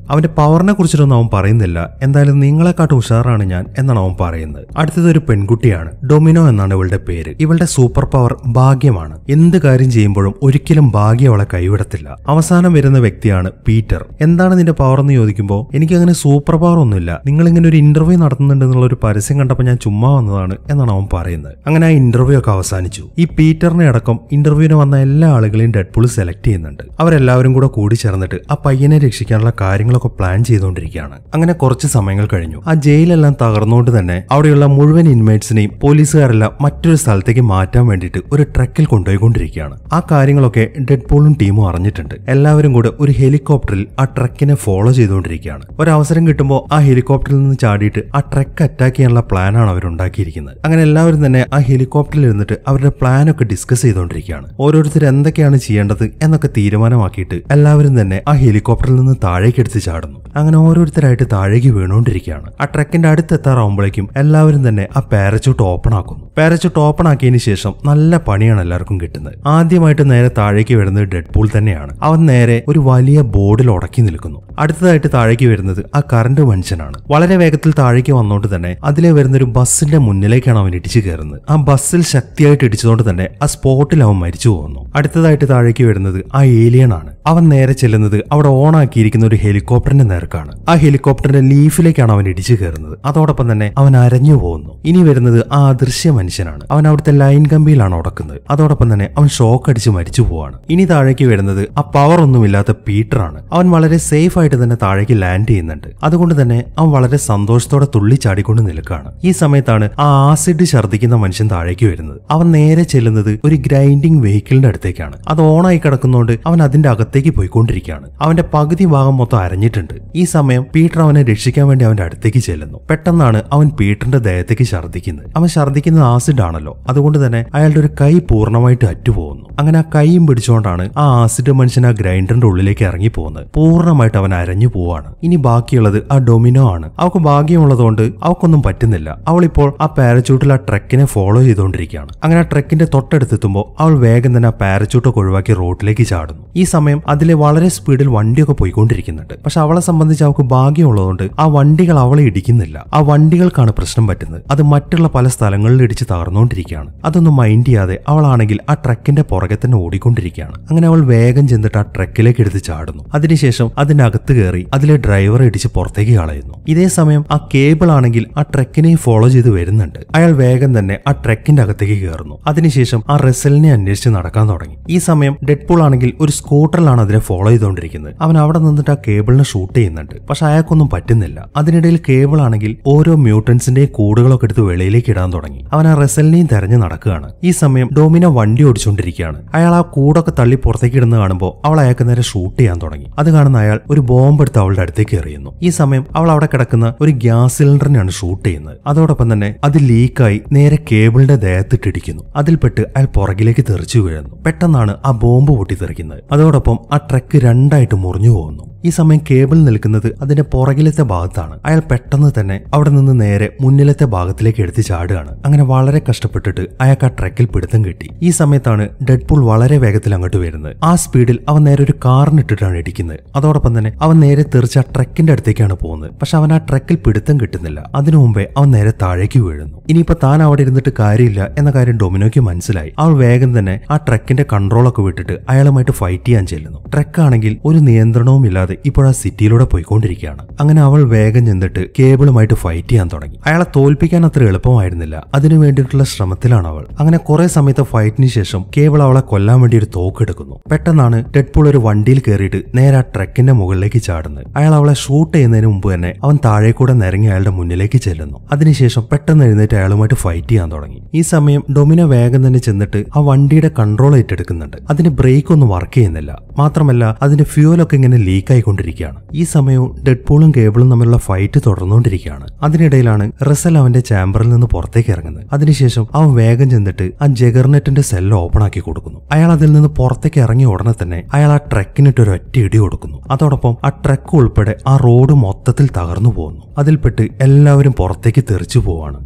അവന്റെ പവറിനെ കുറിച്ചിട്ടൊന്നും അവൻ പറയുന്നില്ല. എന്തായാലും നിങ്ങളെക്കാട്ട് ഉഷാറാണ് ഞാൻ എന്നാണ് അവൻ പറയുന്നത്. അടുത്തത് ഒരു പെൺകുട്ടിയാണ്. ഡൊമിനോ എന്നാണ് ഇവളുടെ പേര്. ഇവളുടെ സൂപ്പർ പവർ ഭാഗ്യമാണ്. എന്ത് കാര്യം ചെയ്യുമ്പോഴും ഒരിക്കലും ഭാഗ്യം അവളെ കൈവിടത്തില്ല. അവസാനം വരുന്ന വ്യക്തിയാണ് പീറ്റർ. എന്താണ് നിന്റെ പവർ എന്ന് ചോദിക്കുമ്പോൾ എനിക്ക് അങ്ങനെ സൂപ്പർ പവർ ഒന്നുമില്ല, നിങ്ങൾ ഇങ്ങനെ ഒരു ഇന്റർവ്യൂ നടത്തുന്നുണ്ട് എന്നുള്ള ഒരു പരസ്യം കണ്ടപ്പോൾ ഞാൻ ചുമ്മാ വന്നതാണ് എന്നാണ് അവൻ പറയുന്നത്. അങ്ങനെ ആ ഇന്റർവ്യൂ ഒക്കെ അവസാനിച്ചു. ഈ പീറ്ററിനെ അടക്കം ഇന്റർവ്യൂവിന് വന്ന എല്ലാ ആളുകളെയും ഡെഡ്പൂൾ സെലക്ട് ചെയ്യുന്നുണ്ട്. അവരെല്ലാവരും കൂടെ കൂടി ചേർന്നിട്ട് ആ പയ്യനെ രക്ഷിക്കാനുള്ള കാര്യങ്ങളൊക്കെ പ്ലാൻ ചെയ്തുകൊണ്ടിരിക്കുകയാണ്. അങ്ങനെ കുറച്ച് സമയങ്ങൾ കഴിഞ്ഞു. ആ ജയിലെല്ലാം തകർന്നുകൊണ്ട് തന്നെ അവിടെയുള്ള മുഴുവൻ ഇൻമേറ്റ്സിനെയും പോലീസുകാരെല്ലാം മറ്റൊരു സ്ഥലത്തേക്ക് മാറ്റാൻ വേണ്ടിയിട്ട് ഒരു ട്രക്കിൽ കൊണ്ടുപോയിക്കൊണ്ടിരിക്കുകയാണ്. ആ കാര്യങ്ങളൊക്കെ ഡെഡ്പൂളും ടീമും അറിഞ്ഞിട്ടുണ്ട്. എല്ലാവരും കൂടെ ഒരു ഹെലികോപ്റ്ററിൽ ആ ട്രക്കിനെ ഫോളോ ചെയ്തുകൊണ്ടിരിക്കുകയാണ്. ഒരവസരം കിട്ടുമ്പോൾ ആ ഹെലികോപ്റ്ററിൽ നിന്ന് ചാടിയിട്ട് ആ ട്രക്ക് അറ്റാക്ക് ചെയ്യാനുള്ള പ്ലാനാണ് അവരുണ്ടാക്കിയിരിക്കുന്നത്. അങ്ങനെ എല്ലാവരും തന്നെ ആ ഹെലികോപ്റ്ററിൽ ഇരുന്നിട്ട് അവരുടെ പ്ലാനൊക്കെ ഡിസ്കസ് ചെയ്തുകൊണ്ടിരിക്കുകയാണ്. ഓരോരുത്തർ എന്തൊക്കെയാണ് ചെയ്യേണ്ടത് എന്നൊക്കെ തീരുമാനമാക്കിയിട്ട് എല്ലാവരും തന്നെ ആ ഹെലികോപ്റ്ററിൽ നിന്ന് താഴേക്ക് എടുത്ത് ചാടുന്നു. അങ്ങനെ ഓരോരുത്തരായിട്ട് താഴേക്ക് വീണുകൊണ്ടിരിക്കുകയാണ്. ആ ട്രക്കിന്റെ അടുത്തെത്താറാവുമ്പോഴേക്കും എല്ലാവരും തന്നെ ആ പാരച്യൂട്ട് ഓപ്പൺ ആക്കുന്നു. പാരച്യൂട്ട് ഓപ്പൺ ആക്കിയതിന് ശേഷം നല്ല പണിയാണ് എല്ലാവർക്കും കിട്ടുന്നത്. ആദ്യമായിട്ട് നേരെ താഴേക്ക് വരുന്നത് ഡെഡ്പൂൾ തന്നെയാണ്. അവൻ നേരെ ഒരു വലിയ ബോർഡിൽ ഉടക്കി നിൽക്കുന്നു. അടുത്തതായിട്ട് താഴേക്ക് വരുന്നത് ആ കറണ്ട് മനുഷ്യനാണ്. വളരെ വേഗത്തിൽ താഴേക്ക് വന്നുകൊണ്ട് തന്നെ അതിലെ വരുന്ന ഒരു ബസ്സിന്റെ മുന്നിലേക്കാണ് അവൻ ഇടിച്ചു കയറുന്നത്. ആ ബസ്സിൽ ശക്തിയായിട്ട് ഇടിച്ചതുകൊണ്ട് തന്നെ ആ സ്പോട്ടിൽ അവൻ മരിച്ചു പോകുന്നു. അടുത്തതായിട്ട് താഴേക്ക് വരുന്നത് ആ ഏലിയൻ ആണ്. അവൻ നേരെ ചെല്ലുന്നത് അവിടെ ഓൺ ആക്കിയിരിക്കുന്ന ഒരു ഹെലികോപ്റ്ററിന്റെ നേർക്കാണ്. ആ ഹെലികോപ്റ്ററിന്റെ ലീഫിലേക്കാണ് അവൻ ഇടിച്ചു കയറുന്നത്. അതോടൊപ്പം തന്നെ അവൻ അരഞ്ഞു പോകുന്നു. ഇനി വരുന്നത് ആ അദൃശ്യ മനുഷ്യനാണ്. അവൻ അവിടുത്തെ ലൈൻ കമ്പിയിലാണ് ഉടക്കുന്നത്. അതോടൊപ്പം തന്നെ അവൻ ഷോക്ക് അടിച്ച് മരിച്ചു പോവാണ്. ഇനി താഴേക്ക് വരുന്നത് ആ പവർ ഒന്നുമില്ലാത്ത പീറ്റർ ആണ്. അവൻ വളരെ സേഫ് ആയിട്ട് തന്നെ താഴേക്ക് ലാൻഡ് ചെയ്യുന്നുണ്ട്. അതുകൊണ്ട് തന്നെ അവൻ വളരെ സന്തോഷത്തോടെ തുള്ളിച്ചാടിക്കൊണ്ട് നിൽക്കുകയാണ്. ഈ സമയത്താണ് ആ ആസിഡ് ഛർദ്ദിക്കുന്ന മനുഷ്യൻ താഴേക്ക് വരുന്നത്. അവൻ നേരെ ചെല്ലുന്നത് ഒരു ഗ്രൈൻഡിംഗ് വെഹിക്കിളിന്റെ അടുത്തേക്കാണ്. അത് ഓണായി കിടക്കുന്നതുകൊണ്ട് അവൻ അതിന്റെ അകത്തേക്ക് പോയിക്കൊണ്ടിരിക്കുകയാണ്. അവന്റെ പകുതി ഭാഗം മൊത്തം അരഞ്ഞിട്ടുണ്ട്. ഈ സമയം പീറ്റർ അവനെ രക്ഷിക്കാൻ വേണ്ടി അവന്റെ അടുത്തേക്ക് ചെല്ലുന്നു. പെട്ടെന്നാണ് അവൻ പീറ്ററിന്റെ ദേഹത്തേക്ക് ഛർദ്ദിക്കുന്നത്. അവൻ ഛർദ്ദിക്കുന്നത് ആസിഡ് ആണല്ലോ, അതുകൊണ്ട് തന്നെ അയാളുടെ ഒരു കൈ പൂർണ്ണമായിട്ട് അറ്റുപോകുന്നു. അങ്ങനെ ആ കൈയും പിടിച്ചുകൊണ്ടാണ് ആ ആസിഡ് മനുഷ്യൻ ആ ഗ്രൈൻഡറിന്റെ ഉള്ളിലേക്ക് ഇറങ്ങി പോകുന്നത്. പൂർണ്ണമായിട്ട് അവൻ അരഞ്ഞു പോവാണ്. ഇനി ബാക്കിയുള്ളത് ആ ഡൊമിനോ ആണ്. അവൾക്ക് ഭാഗ്യമുള്ളതുകൊണ്ട് അവൾക്കൊന്നും പറ്റുന്നില്ല. അവളിപ്പോൾ ആ പാരച്യൂട്ടിൽ ആ ട്രക്കിനെ ഫോളോ ചെയ്തുകൊണ്ടിരിക്കുകയാണ്. അങ്ങനെ ആ ട്രക്കിന്റെ തൊട്ടടുത്തെത്തുമ്പോൾ അവൾ വേഗം തന്നെ ആ പാരച്യൂട്ടൊക്കെ ഒഴിവാക്കി റോഡിലേക്ക് ചാടുന്നു. ഈ സമയം അതിലെ വളരെ സ്പീഡിൽ വണ്ടിയൊക്കെ പോയിക്കൊണ്ടിരിക്കുന്നുണ്ട്. പക്ഷെ അവളെ സംബന്ധിച്ച് അവൾക്ക് ഭാഗ്യമുള്ളതുകൊണ്ട് ആ വണ്ടികൾ അവളെ ഇടിക്കുന്നില്ല. ആ വണ്ടികൾക്കാണ് പ്രശ്നം പറ്റുന്നത്. അത് മറ്റുള്ള പല സ്ഥലങ്ങളിൽ ഇടിച്ച് തകർന്നുകൊണ്ടിരിക്കുകയാണ്. അതൊന്നും മൈൻഡ് ചെയ്യാതെ അവളാണെങ്കിൽ ആ ട്രക്കിന്റെ പുറകെ തന്നെ ഓടിക്കൊണ്ടിരിക്കുകയാണ്. അങ്ങനെ അവൾ വേഗം ചെന്നിട്ട് ആ ട്രക്കിലേക്ക് എടുത്ത് ചാടുന്നു. അതിനുശേഷം അതിനകത്ത് കയറി അതിലെ ഡ്രൈവറെ ഇടിച്ച് പുറത്തേക്ക് കളയുന്നു. ഇതേ സമയം ആ കേബിൾ ആണെങ്കിൽ ആ ട്രക്കിനെ ഫോളോ ചെയ്ത് വരുന്നുണ്ട്. അയാൾ വേഗം തന്നെ ആ ട്രക്കിന്റെ അകത്തേക്ക് കയറുന്നു. അതിനുശേഷം ആ റെസലിനെ അന്വേഷിച്ച് നടക്കാൻ തുടങ്ങി. ഈ സമയം ഡെഡ്പൂൾ ആണെങ്കിൽ ഒരു സ്കൂട്ടറിലാണ് അതിനെ ഫോളോ ചെയ്തുകൊണ്ടിരിക്കുന്നത്. അവൻ അവിടെ നിന്നിട്ട് ആ കേബിളിനെ ഷൂട്ട് ചെയ്യുന്നുണ്ട്. പക്ഷെ അയാൾക്കൊന്നും പറ്റുന്നില്ല. അതിനിടയിൽ കേബിൾ ആണെങ്കിൽ ഓരോ മ്യൂട്ടൻസിന്റെയും കൂടുകളൊക്കെ എടുത്ത് വെളിയിലേക്ക് ഇടാൻ തുടങ്ങി. അവൻ ആ റെസലിനെയും തെരഞ്ഞു നടക്കുകയാണ്. ഈ സമയം ഡൊമിനോ വണ്ടി ഓടിച്ചുകൊണ്ടിരിക്കുകയാണ്. അയാൾ ആ കൂടൊക്കെ തള്ളി പുറത്തേക്ക് ഇടുന്ന കാണുമ്പോൾ അവൾ അയാൾക്ക് നേരെ ഷൂട്ട് ചെയ്യാൻ തുടങ്ങി. അത് കാണുന്ന അയാൾ ഒരു ബോംബ് എടുത്ത് അവളുടെ അടുത്തേക്ക് എറിയുന്നു. ഈ സമയം അവൾ അവിടെ കിടക്കുന്ന ഒരു ഗ്യാസ് സിലിണ്ടറിനെയാണ് ഷൂട്ട് ചെയ്യുന്നത്. അതോടൊപ്പം തന്നെ അത് ലീക്കായി നേരെ കേബിളിന്റെ ദേഹത്തിട്ടിടിക്കുന്നു. അതിൽപ്പെട്ട് അയാൾ പുറകിലേക്ക് തെറിച്ചു വീഴുന്നു. പെട്ടെന്നാണ് ആ ബോംബ് പൊട്ടിത്തെറിക്കുന്നത്. അതോടൊപ്പം ആ ട്രക്ക് രണ്ടായിട്ട് മുറിഞ്ഞു പോകുന്നു. ഈ സമയം കേബിൾ നിൽക്കുന്നത് അതിന്റെ പുറകിലത്തെ ഭാഗത്താണ്. അയാൾ പെട്ടെന്ന് തന്നെ അവിടെ നിന്ന് നേരെ മുന്നിലത്തെ ഭാഗത്തിലേക്ക് എടുത്ത് ചാടുകയാണ്. അങ്ങനെ വളരെ കഷ്ടപ്പെട്ടിട്ട് അയാൾക്ക് ആ ട്രക്കിൽ പിടുത്തം കിട്ടി. ഈ സമയത്താണ് ഡെഡ്പൂൾ വളരെ വേഗത്തിൽ അങ്ങോട്ട് വരുന്നത്. ആ സ്പീഡിൽ അവൻ നേരെ ഒരു കാറിനിട്ടിട്ടാണ് ഇടിക്കുന്നത്. അതോടൊപ്പം തന്നെ അവൻ നേരെ തെറിച്ച ആ ട്രക്കിന്റെ അടുത്തേക്കാണ് പോകുന്നത്. പക്ഷെ അവൻ ആ ട്രക്കിൽ പിടുത്തം കിട്ടുന്നില്ല. അതിനു മുമ്പേ അവൻ നേരെ താഴേക്ക് വീഴുന്നു. ഇനിയിപ്പോ താൻ അവിടെ ഇരുന്നിട്ട് കാര്യമില്ല എന്ന കാര്യം ഡൊമിനോയ്ക്ക് മനസ്സിലായി. അവൾ വേഗം തന്നെ ആ ട്രക്കിന്റെ കൺട്രോളൊക്കെ വിട്ടിട്ട് അയാളുമായിട്ട് ഫൈറ്റ് ചെയ്യാൻ ചെല്ലുന്നു. ട്രക്കാണെങ്കിൽ ഒരു നിയന്ത്രണവും ഇല്ലാതെ ഇപ്പോൾ ആ സിറ്റിയിലൂടെ പോയിക്കൊണ്ടിരിക്കുകയാണ്. അങ്ങനെ അവൾ വേഗം ചെന്നിട്ട് കേബിളുമായിട്ട് ഫൈറ്റ് ചെയ്യാൻ തുടങ്ങി. അയാളെ തോൽപ്പിക്കാൻ അത്ര എളുപ്പമായിരുന്നില്ല. അതിനു വേണ്ടിയിട്ടുള്ള ശ്രമത്തിലാണ് അവൾ. അങ്ങനെ കുറെ സമയത്തെ ഫൈറ്റിന് ശേഷം കേബിൾ അവളെ കൊല്ലാൻ വേണ്ടി ഒരു തോക്കെടുക്കുന്നു. പെട്ടെന്നാണ് ഡെഡ്പൂൾ ഒരു വണ്ടിയിൽ കയറിയിട്ട് നേരെ ആ ട്രക്കിന്റെ മുകളിലേക്ക് ചാടുന്നത്. അയാൾ അവളെ ഷൂട്ട് ചെയ്യുന്നതിന് മുമ്പ് തന്നെ അവൻ താഴെ കൂടെ നിരങ്ങി അയാളുടെ മുന്നിലേക്ക് ചെല്ലുന്നു. അതിനുശേഷം പെട്ടെന്ന് എഴുന്നേറ്റ് അയാളുമായിട്ട് ഫൈറ്റ് ചെയ്യാൻ തുടങ്ങി. ഈ സമയം ഡൊമിനോ വേഗം തന്നെ ചെന്നിട്ട് ആ വണ്ടിയുടെ കൺട്രോൾ ഏറ്റെടുക്കുന്നുണ്ട്. അതിന് ബ്രേക്ക് ഒന്നും വർക്ക് ചെയ്യുന്നില്ല. മാത്രമല്ല അതിന്റെ ഫ്യൂവലൊക്കെ ഇങ്ങനെ ലീക്ക് ആയിക്കൊണ്ടിരിക്കുകയാണ്. ഈ സമയവും ഡെഡ്പൂളും കേബിളും തമ്മിലുള്ള ഫൈറ്റ് തുടർന്നുകൊണ്ടിരിക്കുകയാണ്. അതിനിടയിലാണ് റസൽ അവന്റെ ചാമ്പറിൽ നിന്ന് പുറത്തേക്ക് ഇറങ്ങുന്നത്. അതിനുശേഷം അവൻ വേഗം ചെന്നിട്ട് ആ ജഗർനെറ്റിന്റെ സെല്ല് ഓപ്പൺ ആക്കി കൊടുക്കുന്നു. അയാൾ അതിൽ നിന്ന് പുറത്തേക്ക് ഇറങ്ങിയ ഉടനെ തന്നെ അയാൾ ആ ട്രക്കിനിട്ട് ഒരു ഒറ്റ ഇടി കൊടുക്കുന്നു. അതോടൊപ്പം ആ ട്രക്ക് ഉൾപ്പെടെ ആ റോഡ് മൊത്തത്തിൽ തകർന്നു പോകുന്നു. അതിൽപ്പെട്ട് എല്ലാവരും പുറത്തേക്ക് തെറിച്ചു പോവാണ്. ഡെഡ്പൂൾ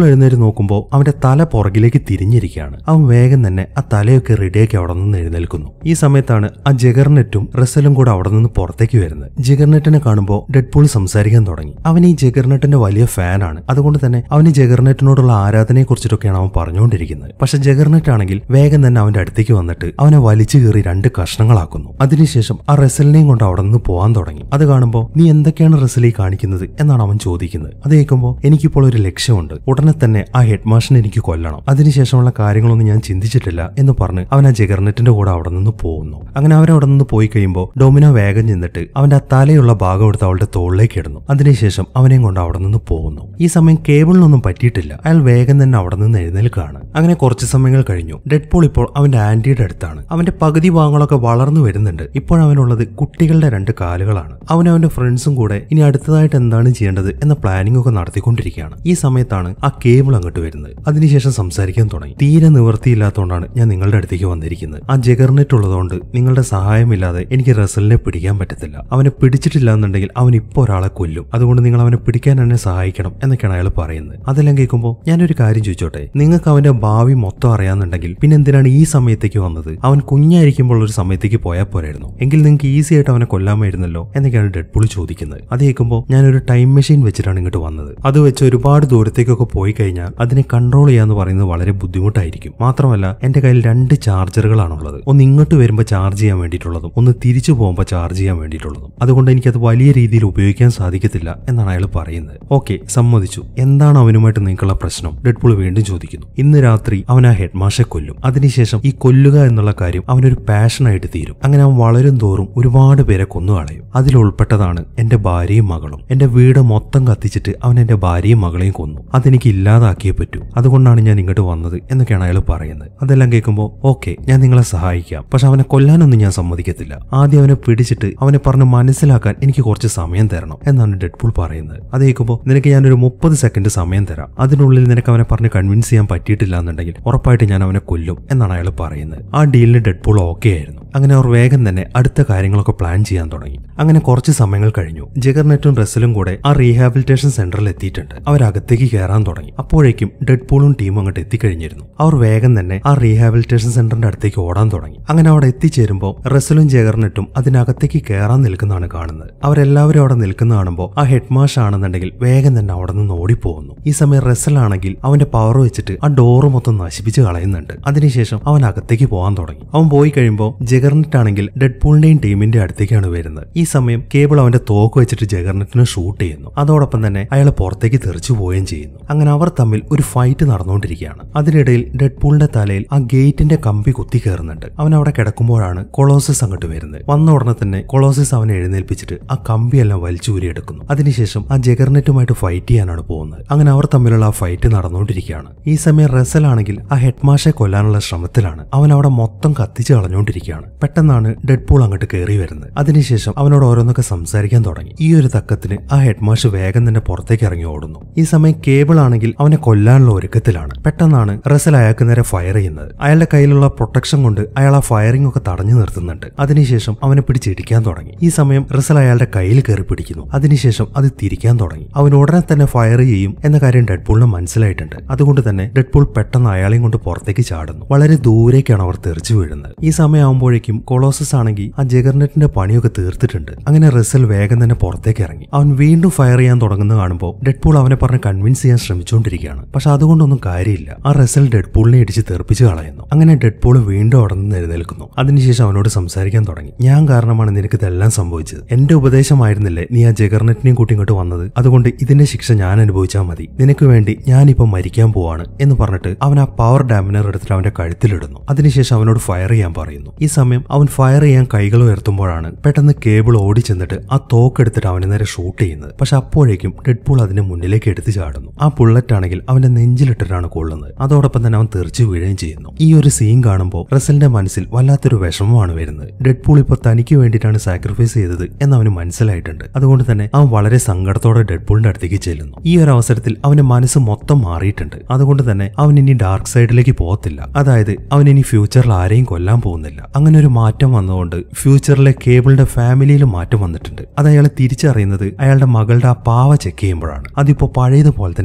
ഡെഡ്പൂൾ എഴുന്നേറ്റ് നോക്കുമ്പോൾ അവന്റെ തല പുറകിലേക്ക് തിരിഞ്ഞിരിക്കുകയാണ്. അവൻ വേഗം തന്നെ ആ തലയൊക്കെ റെഡിയാക്കി അവിടെ നിന്ന് എഴുന്നേൽക്കുന്നു. ഈ സമയത്താണ് ആ ജഗർനെറ്റും റസലും കൂടെ അവിടെ നിന്ന് പുറത്തേക്ക് വരുന്നത്. ജഗർനെറ്റിനെ കാണുമ്പോൾ ഡെഡ്പൂൾ സംസാരിക്കാൻ തുടങ്ങി. അവൻ ഈ ജഗർനെറ്റിന്റെ വലിയ ഫാനാണ്. അതുകൊണ്ട് തന്നെ അവന് ജഗർനെറ്റിനോടുള്ള ആരാധനയെ കുറിച്ചിട്ടൊക്കെയാണ് അവൻ പറഞ്ഞുകൊണ്ടിരിക്കുന്നത്. പക്ഷെ ജഗർനെറ്റ് ആണെങ്കിൽ വേഗം തന്നെ അവന്റെ അടുത്തേക്ക് വന്നിട്ട് അവനെ വലിച്ചു കീറി 2 കഷ്ണങ്ങളാക്കുന്നു. അതിനുശേഷം ആ റസലിനെയും കൊണ്ട് അവിടെ നിന്ന് പോകാൻ തുടങ്ങി. അത് കാണുമ്പോൾ നീ എന്തൊക്കെയാണ് റസലി കാണിക്കുന്നത് എന്നാണ് അവൻ ചോദിക്കുന്നത്. അത് കേൾക്കുമ്പോൾ എനിക്കിപ്പോൾ ഒരു ലക്ഷ്യമുണ്ട്. ഉടനെ തന്നെ ആ ഹെഡ് മാഷിനെ എനിക്ക് കൊല്ലണം. അതിനുശേഷമുള്ള കാര്യങ്ങളൊന്നും ഞാൻ ചിന്തിച്ചിട്ടില്ല എന്ന് പറഞ്ഞ് അവൻ ആ ജഗർനെറ്റിന്റെ കൂടെ അവിടെ നിന്ന് പോകുന്നു. അങ്ങനെ അവരവിടെ നിന്ന് പോയി കഴിയുമ്പോൾ ഡൊമിനോ വേഗം ചെന്നിട്ട് അവന്റെ ആ തലയുള്ള ഭാഗം എടുത്ത് അവളുടെ തോളിലേക്ക് ഇടുന്നു. അതിനുശേഷം അവനെയും കൊണ്ട് അവിടെ നിന്ന് പോകുന്നു. ഈ സമയം കേബിളിനൊന്നും പറ്റിയിട്ടില്ല. അയാൾ വേഗം തന്നെ അവിടെ നിന്ന് എഴുന്നേൽക്കുകയാണ്. അങ്ങനെ കുറച്ച് സമയങ്ങൾ കഴിഞ്ഞു. ഡെഡ്പൂൾ ഇപ്പോൾ അവന്റെ ആന്റിയുടെ അടുത്താണ്. അവന്റെ പകുതി ഭാഗങ്ങളൊക്കെ വളർന്നു വരുന്നുണ്ട്. ഇപ്പോഴവനുള്ളത് കുട്ടികളുടെ 2 കാലുകളാണ്. അവന്റെ ഫ്രണ്ട്സും കൂടെ ഇനി അടുത്തതായിട്ട് എന്താണ് ചെയ്യേണ്ടത് എന്ന പ്ലാനിംഗ് ഒക്കെ നടത്തിക്കൊണ്ടിരിക്കുകയാണ്. ഈ സമയത്താണ് ആ കേബിൾ അങ്ങോട്ട് വരുന്നത്. അതിനുശേഷം സംസാരിക്കാൻ തുടങ്ങി. തീരെ നിവൃത്തിയില്ലാത്തതുകൊണ്ടാണ് ഞാൻ നിങ്ങളുടെ അടുത്തേക്ക് വന്നിരിക്കുന്നത്. ആ ജഗർനെറ്റ് ഉള്ളതുകൊണ്ട് നിങ്ങളുടെ സഹായമില്ലാതെ എനിക്ക് റസലിനെ പിടിക്കാൻ പറ്റത്തില്ല. അവനെ പിടിച്ചിട്ടില്ല എന്നുണ്ടെങ്കിൽ അവൻ ഇപ്പോൾ ഒരാളെ കൊല്ലും. അതുകൊണ്ട് നിങ്ങൾ അവനെ പിടിക്കാൻ എന്നെ സഹായിക്കണം എന്നൊക്കെയാണ് അയാൾ പറയുന്നത്. അതെല്ലാം കേൾക്കുമ്പോൾ ഞാനൊരു കാര്യം ചോദിച്ചോട്ടെ, നിങ്ങൾക്ക് അവന്റെ ഭാവി മൊത്തം അറിയാന്നുണ്ടെങ്കിൽ പിന്നെ എന്തിനാണ് ഈ സമയത്തേക്ക് വന്നത്? അവൻ കുഞ്ഞായിരിക്കുമ്പോൾ ഒരു സമയത്തേക്ക് പോയാൽ പോരായിരുന്നു എങ്കിൽ നിങ്ങൾക്ക് ഈസി ആയിട്ട് അവനെ കൊല്ലാമായിരുന്നല്ലോ എന്നൊക്കെയാണ് ഡെഡ്പൂൾ ചോദിക്കുന്നത്. അത് കേൾക്കുമ്പോൾ ഞാനൊരു ടൈം മെഷീൻ വെച്ചിട്ടാണ് ഇങ്ങോട്ട് വന്നത്. അത് വെച്ച് ഒരുപാട് ദൂരത്തേക്കൊക്കെ പോയി കഴിഞ്ഞാൽ അതിനെ കൺട്രോൾ ചെയ്യാന്ന് പറയുന്നത് വളരെ ബുദ്ധിമുട്ടായിരിക്കും. മാത്രമല്ല എന്റെ കയ്യിൽ 2 ചാർജറുകളാണുള്ളത്. ഒന്ന് ഇങ്ങോട്ട് വരുമ്പോൾ ചാർജ് ചെയ്യാൻ വേണ്ടിയിട്ടുള്ളതും ഒന്ന് തിരിച്ചു പോകുമ്പോൾ ചാർജ് ചെയ്യാൻ വേണ്ടിയിട്ടുള്ളതും. അതുകൊണ്ട് എനിക്കത് വലിയ രീതിയിൽ ഉപയോഗിക്കാൻ സാധിക്കത്തില്ല എന്നാണ് അയാൾ പറയുന്നത്. ഓക്കെ, സമ്മതിച്ചു. എന്താണ് അവനുമായിട്ട് നിങ്ങൾക്കുള്ള പ്രശ്നം? ഡെഡ്പൂൾ വീണ്ടും ചോദിക്കുന്നു. ഇന്ന് രാത്രി അവൻ ആ ഹെഡ് മാഷെ കൊല്ലും. അതിനുശേഷം ഈ കൊല്ലുക എന്നുള്ള കാര്യം അവനൊരു പാഷനായിട്ട് തീരും. അങ്ങനെ അവൻ വളരും തോറും ഒരുപാട് പേരെ കൊന്നുകളയും. അതിലുൾപ്പെട്ടതാണ് എന്റെ ഭാര്യയും മകളും. എന്റെ വീട് മൊത്തം കത്തിച്ചിട്ട് അവൻ എന്റെ ഭാര്യയും മകളെയും കൊന്നു. അതെനിക്ക് ഇല്ലാതാക്കിയേ പറ്റൂ. അതുകൊണ്ടാണ് ഞാൻ ഇങ്ങോട്ട് വന്നത് എന്നൊക്കെയാണ് അയാൾ പറയുന്നത്. അതെല്ലാം കേൾക്കുമ്പോൾ ഓക്കെ, ഞാൻ നിങ്ങളെ സഹായിക്കാം. പക്ഷെ അവനെ കൊല്ലാനൊന്നും ഞാൻ സമ്മതിക്കത്തില്ല. ആദ്യം അവനെ പിടിച്ചിട്ട് അവനെ പറഞ്ഞ് മനസ്സിലാക്കാൻ എനിക്ക് കുറച്ച് സമയം തരണം എന്നാണ് ഡെഡ്പൂൾ പറയുന്നത്. അത് കേൾക്കുമ്പോൾ നിനക്ക് ഞാനൊരു 30 സെക്കൻഡ് സമയം തരാം. അതിനുള്ളിൽ നിനക്ക് അവനെ പറഞ്ഞ് കൺവിൻസ് ചെയ്യാൻ പറ്റിയിട്ടില്ല എന്നുണ്ടെങ്കിൽ ഉറപ്പായിട്ട് ഞാൻ അവനെ കൊല്ലും എന്നാണ് അയാൾ പറയുന്നത്. ആ ഡീലിന് ഡെഡ്പൂൾ ഓക്കെ ആയിരുന്നു. അങ്ങനെ അവർ വേഗം തന്നെ അടുത്ത കാര്യങ്ങളൊക്കെ പ്ലാൻ ചെയ്യാൻ തുടങ്ങി. അങ്ങനെ കുറച്ച് സമയങ്ങൾ കഴിഞ്ഞു. ജഗർനെറ്റും റസലും കൂടെ ആ റീഹാബിലിറ്റേഷൻ സെന്ററിൽ എത്തിയിട്ടുണ്ട്. അവരകത്തേക്ക് കയറാൻ തുടങ്ങി. അപ്പോഴേക്കും ഡെഡ്പൂളും ടീമും അങ്ങോട്ട് എത്തിക്കഴിഞ്ഞിരുന്നു. അവർ വേഗം തന്നെ ആ റീഹാബിലിറ്റേഷൻ സെന്ററിന്റെ അടുത്തേക്ക് ഓടാൻ തുടങ്ങി. അങ്ങനെ അവിടെ എത്തിച്ചേരുമ്പോൾ റസലും ജഗർനെറ്റും അതിനകത്തേക്ക് കയറാൻ നിൽക്കുന്നതാണ് കാണുന്നത്. അവരെല്ലാവരും അവിടെ നിൽക്കുന്ന കാണുമ്പോൾ ആ ഹെഡ് മാഷ് ആണെന്നുണ്ടെങ്കിൽ വേഗം തന്നെ അവിടെ നിന്ന് ഓടിപ്പോകുന്നു. ഈ സമയം റസൽ ആണെങ്കിൽ അവന്റെ പവർ വെച്ചിട്ട് ആ ഡോറ് മൊത്തം നശിപ്പിച്ച് കളയുന്നുണ്ട്. അതിനുശേഷം അവൻ അകത്തേക്ക് പോകാൻ തുടങ്ങി. അവൻ പോയി കഴിയുമ്പോൾ ജഗർനെറ്റ് ആണെങ്കിൽ ഡെഡ്പൂളിന്റെയും ടീമിന്റെ അടുത്തേക്കാണ് വരുന്നത്. ഈ സമയം കേബിൾ അവന്റെ തോക്ക് വെച്ചിട്ട് ജഗർനെറ്റിനെ ഷൂട്ട് ചെയ്യുന്നു. അതോടൊപ്പം തന്നെ അയാൾ പുറത്തേക്ക് തെറിച്ചു പോവുകയും ചെയ്യുന്നു. അങ്ങനെ അവർ തമ്മിൽ ഒരു ഫൈറ്റ് നടന്നുകൊണ്ടിരിക്കുകയാണ്. അതിനിടയിൽ ഡെഡ്പൂളിന്റെ തലയിൽ ആ ഗേറ്റിന്റെ കമ്പി കുത്തി കയറുന്നുണ്ട്. അവൻ അവിടെ കിടക്കുമ്പോഴാണ് കൊളോസസ് അങ്ങോട്ട് വരുന്നത്. വന്ന ഉടനെ തന്നെ കൊളോസസ് അവനെ എഴുന്നേൽപ്പിച്ചിട്ട് ആ കമ്പിയെല്ലാം വലിച്ചൂരിയെടുക്കുന്നു. അതിനുശേഷം ആ ജഗർനെറ്റുമായിട്ട് ഫൈറ്റ് ചെയ്യാനാണ് പോകുന്നത്. അങ്ങനെ അവർ തമ്മിലുള്ള ആ ഫൈറ്റ് നടന്നുകൊണ്ടിരിക്കുകയാണ്. ഈ സമയം റസൽ ആണെങ്കിൽ ആ ഹെഡ് മാഷെ കൊല്ലാനുള്ള ശ്രമത്തിലാണ്. അവൻ അവിടെ മൊത്തം കത്തിച്ച് കളഞ്ഞുകൊണ്ടിരിക്കുകയാണ്. പെട്ടെന്നാണ് ഡെഡ്പൂൾ അങ്ങോട്ട് കയറി വരുന്നത്. അതിനുശേഷം അവനോട് ഓരോന്നൊക്കെ സംസാരിക്കാൻ തുടങ്ങി. ഈ ഒരു തക്കത്തിന് ആ ഹെഡ് മാഷ് വേഗം തന്നെ പുറത്തേക്ക് ഇറങ്ങി ഓടുന്നു. ഈ സമയം കേബിൾ ആണെങ്കിൽ അവനെ കൊല്ലാനുള്ള ഒരുക്കത്തിലാണ്. പെട്ടെന്നാണ് റസൽ അയാൾക്ക് നേരെ ഫയർ ചെയ്യുന്നത്. അയാളുടെ കയ്യിലുള്ള പ്രൊട്ടക്ഷൻ കൊണ്ട് അയാൾ ആ ഫയറിംഗ് ഒക്കെ തടഞ്ഞു നിർത്തുന്നുണ്ട്. അതിനുശേഷം അവനെ പിടിച്ചിടിക്കാൻ തുടങ്ങി. ഈ സമയം റസൽ അയാളുടെ കയ്യിൽ കയറി പിടിക്കുന്നു. അതിനുശേഷം അത് തിരിക്കാൻ തുടങ്ങി. അവൻ ഉടനെ തന്നെ ഫയർ ചെയ്യും എന്ന കാര്യം ഡെഡ്പൂളിന് മനസ്സിലായിട്ടുണ്ട്. അതുകൊണ്ട് തന്നെ ഡെഡ്പൂൾ പെട്ടെന്ന് അയാളെയും കൊണ്ട് പുറത്തേക്ക് ചാടുന്നു. വളരെ ദൂരേക്കാണ് അവർ തെറിച്ചു വീഴുന്നത്. ഈ സമയമാകുമ്പോഴേക്കും കൊളോസസ് ആണെങ്കിൽ ആ ജഗർനെറ്റിന്റെ പണിയൊക്കെ തീർത്തിട്ടുണ്ട്. അങ്ങനെ റസൽ വേഗം തന്നെ പുറത്തേക്ക് ഇറങ്ങി. അവൻ വീണ്ടും ഫയർ ചെയ്യാൻ തുടങ്ങുന്നത് കാണുമ്പോൾ ഡെഡ്പൂൾ അവനെ പറഞ്ഞ് കൺവിൻസ് ചെയ്യാൻ ശ്രമിച്ചുകൊണ്ടിരിക്കുകയാണ്. പക്ഷെ അതുകൊണ്ടൊന്നും കാര്യമില്ല. ആ റസൽ ഡെഡ്പൂളിനെ ഇടിച്ച് തെറിപ്പിച്ച് കളയുന്നു. അങ്ങനെ ഡെഡ്പൂൾ വീണ്ടും അവിടെ നിന്ന് എഴുന്നേൽക്കുന്നു. അതിനുശേഷം അവനോട് സംസാരിക്കാൻ തുടങ്ങി. ഞാൻ കാരണമാണ് നിനക്ക് ഇതെല്ലാം സംഭവിച്ചത്. എന്റെ ഉപദേശമായിരുന്നില്ലേ നീ ആ ജഗർനെറ്റിനെയും കൂട്ടി ഇങ്ങോട്ട് വന്നത്? അതുകൊണ്ട് ഇതിന്റെ ശിക്ഷ ഞാൻ അനുഭവിച്ചാൽ മതി. നിനക്ക് വേണ്ടി ഞാനിപ്പോ മരിക്കാൻ പോവാണ് എന്ന് പറഞ്ഞിട്ട് അവൻ ആ പവർ ഡാമിനർ എടുത്തിട്ട് അവന്റെ കഴുത്തിലിടുന്നു. അതിനുശേഷം അവനോട് ഫയർ ചെയ്യാൻ പറയുന്നു. ഈ സമയം അവൻ ഫയർ ചെയ്യാൻ കൈകൾ ഉയർത്തുമ്പോഴാണ് പെട്ടെന്ന് കേബിൾ ഓടി ചെന്നിട്ട് ആ തോക്കെടുത്തിട്ട് അവന് നേരെ ഷൂട്ട് ചെയ്യുന്നത്. പക്ഷെ അപ്പോഴേക്കും ഡെഡ്പൂൾ അതിന്റെ മുന്നിലേക്ക് എടുത്തു ചാടുന്നു. ആ ബുള്ളറ്റ് ആണെങ്കിൽ അവന്റെ നെഞ്ചിലിട്ടിട്ടാണ് കൊള്ളുന്നത്. അതോടൊപ്പം തന്നെ അവൻ തെറിച്ചു വീഴുകയും ചെയ്യുന്നു. ഈ ഒരു സീൻ കാണുമ്പോൾ റസലിന്റെ മനസ്സിൽ വല്ലാത്തൊരു വിഷമമാണ് വരുന്നത്. ഡെഡ്പൂൾ ഇപ്പോൾ തനിക്ക് വേണ്ടിയിട്ടാണ് സാക്രിഫൈസ് ചെയ്തത് എന്ന് അവന് മനസ്സിലായിട്ടുണ്ട്. അതുകൊണ്ട് തന്നെ അവൻ വളരെ സങ്കടത്തോടെ ഡെഡ്പൂളിന്റെ അടുത്തേക്ക് ചെല്ലുന്നു. ഈ ഒരു അവസരത്തിൽ അവന്റെ മനസ്സ് മൊത്തം മാറിയിട്ടുണ്ട്. അതുകൊണ്ട് തന്നെ അവൻ ഇനി ഡാർക്ക് സൈഡിലേക്ക് പോകത്തില്ല. അതായത് അവൻ ഇനി ഫ്യൂച്ചറിൽ ആരെയും കൊല്ലാൻ പോകുന്നില്ല. അങ്ങനെ ഒരു മാറ്റം വന്നുകൊണ്ട് ഫ്യൂച്ചറിലെ കേബിളിന്റെ ഫാമിലിയിൽ മാറ്റം വന്നിട്ടുണ്ട്. അത് അയാൾ തിരിച്ചറിയുന്നത് അയാളുടെ മകളുടെ ആ പാവ ചെക്ക് ചെയ്യുമ്പോഴാണ്. അതിപ്പോ പഴയതുപോലെ തന്നെ ആയിട്ടുണ്ട്.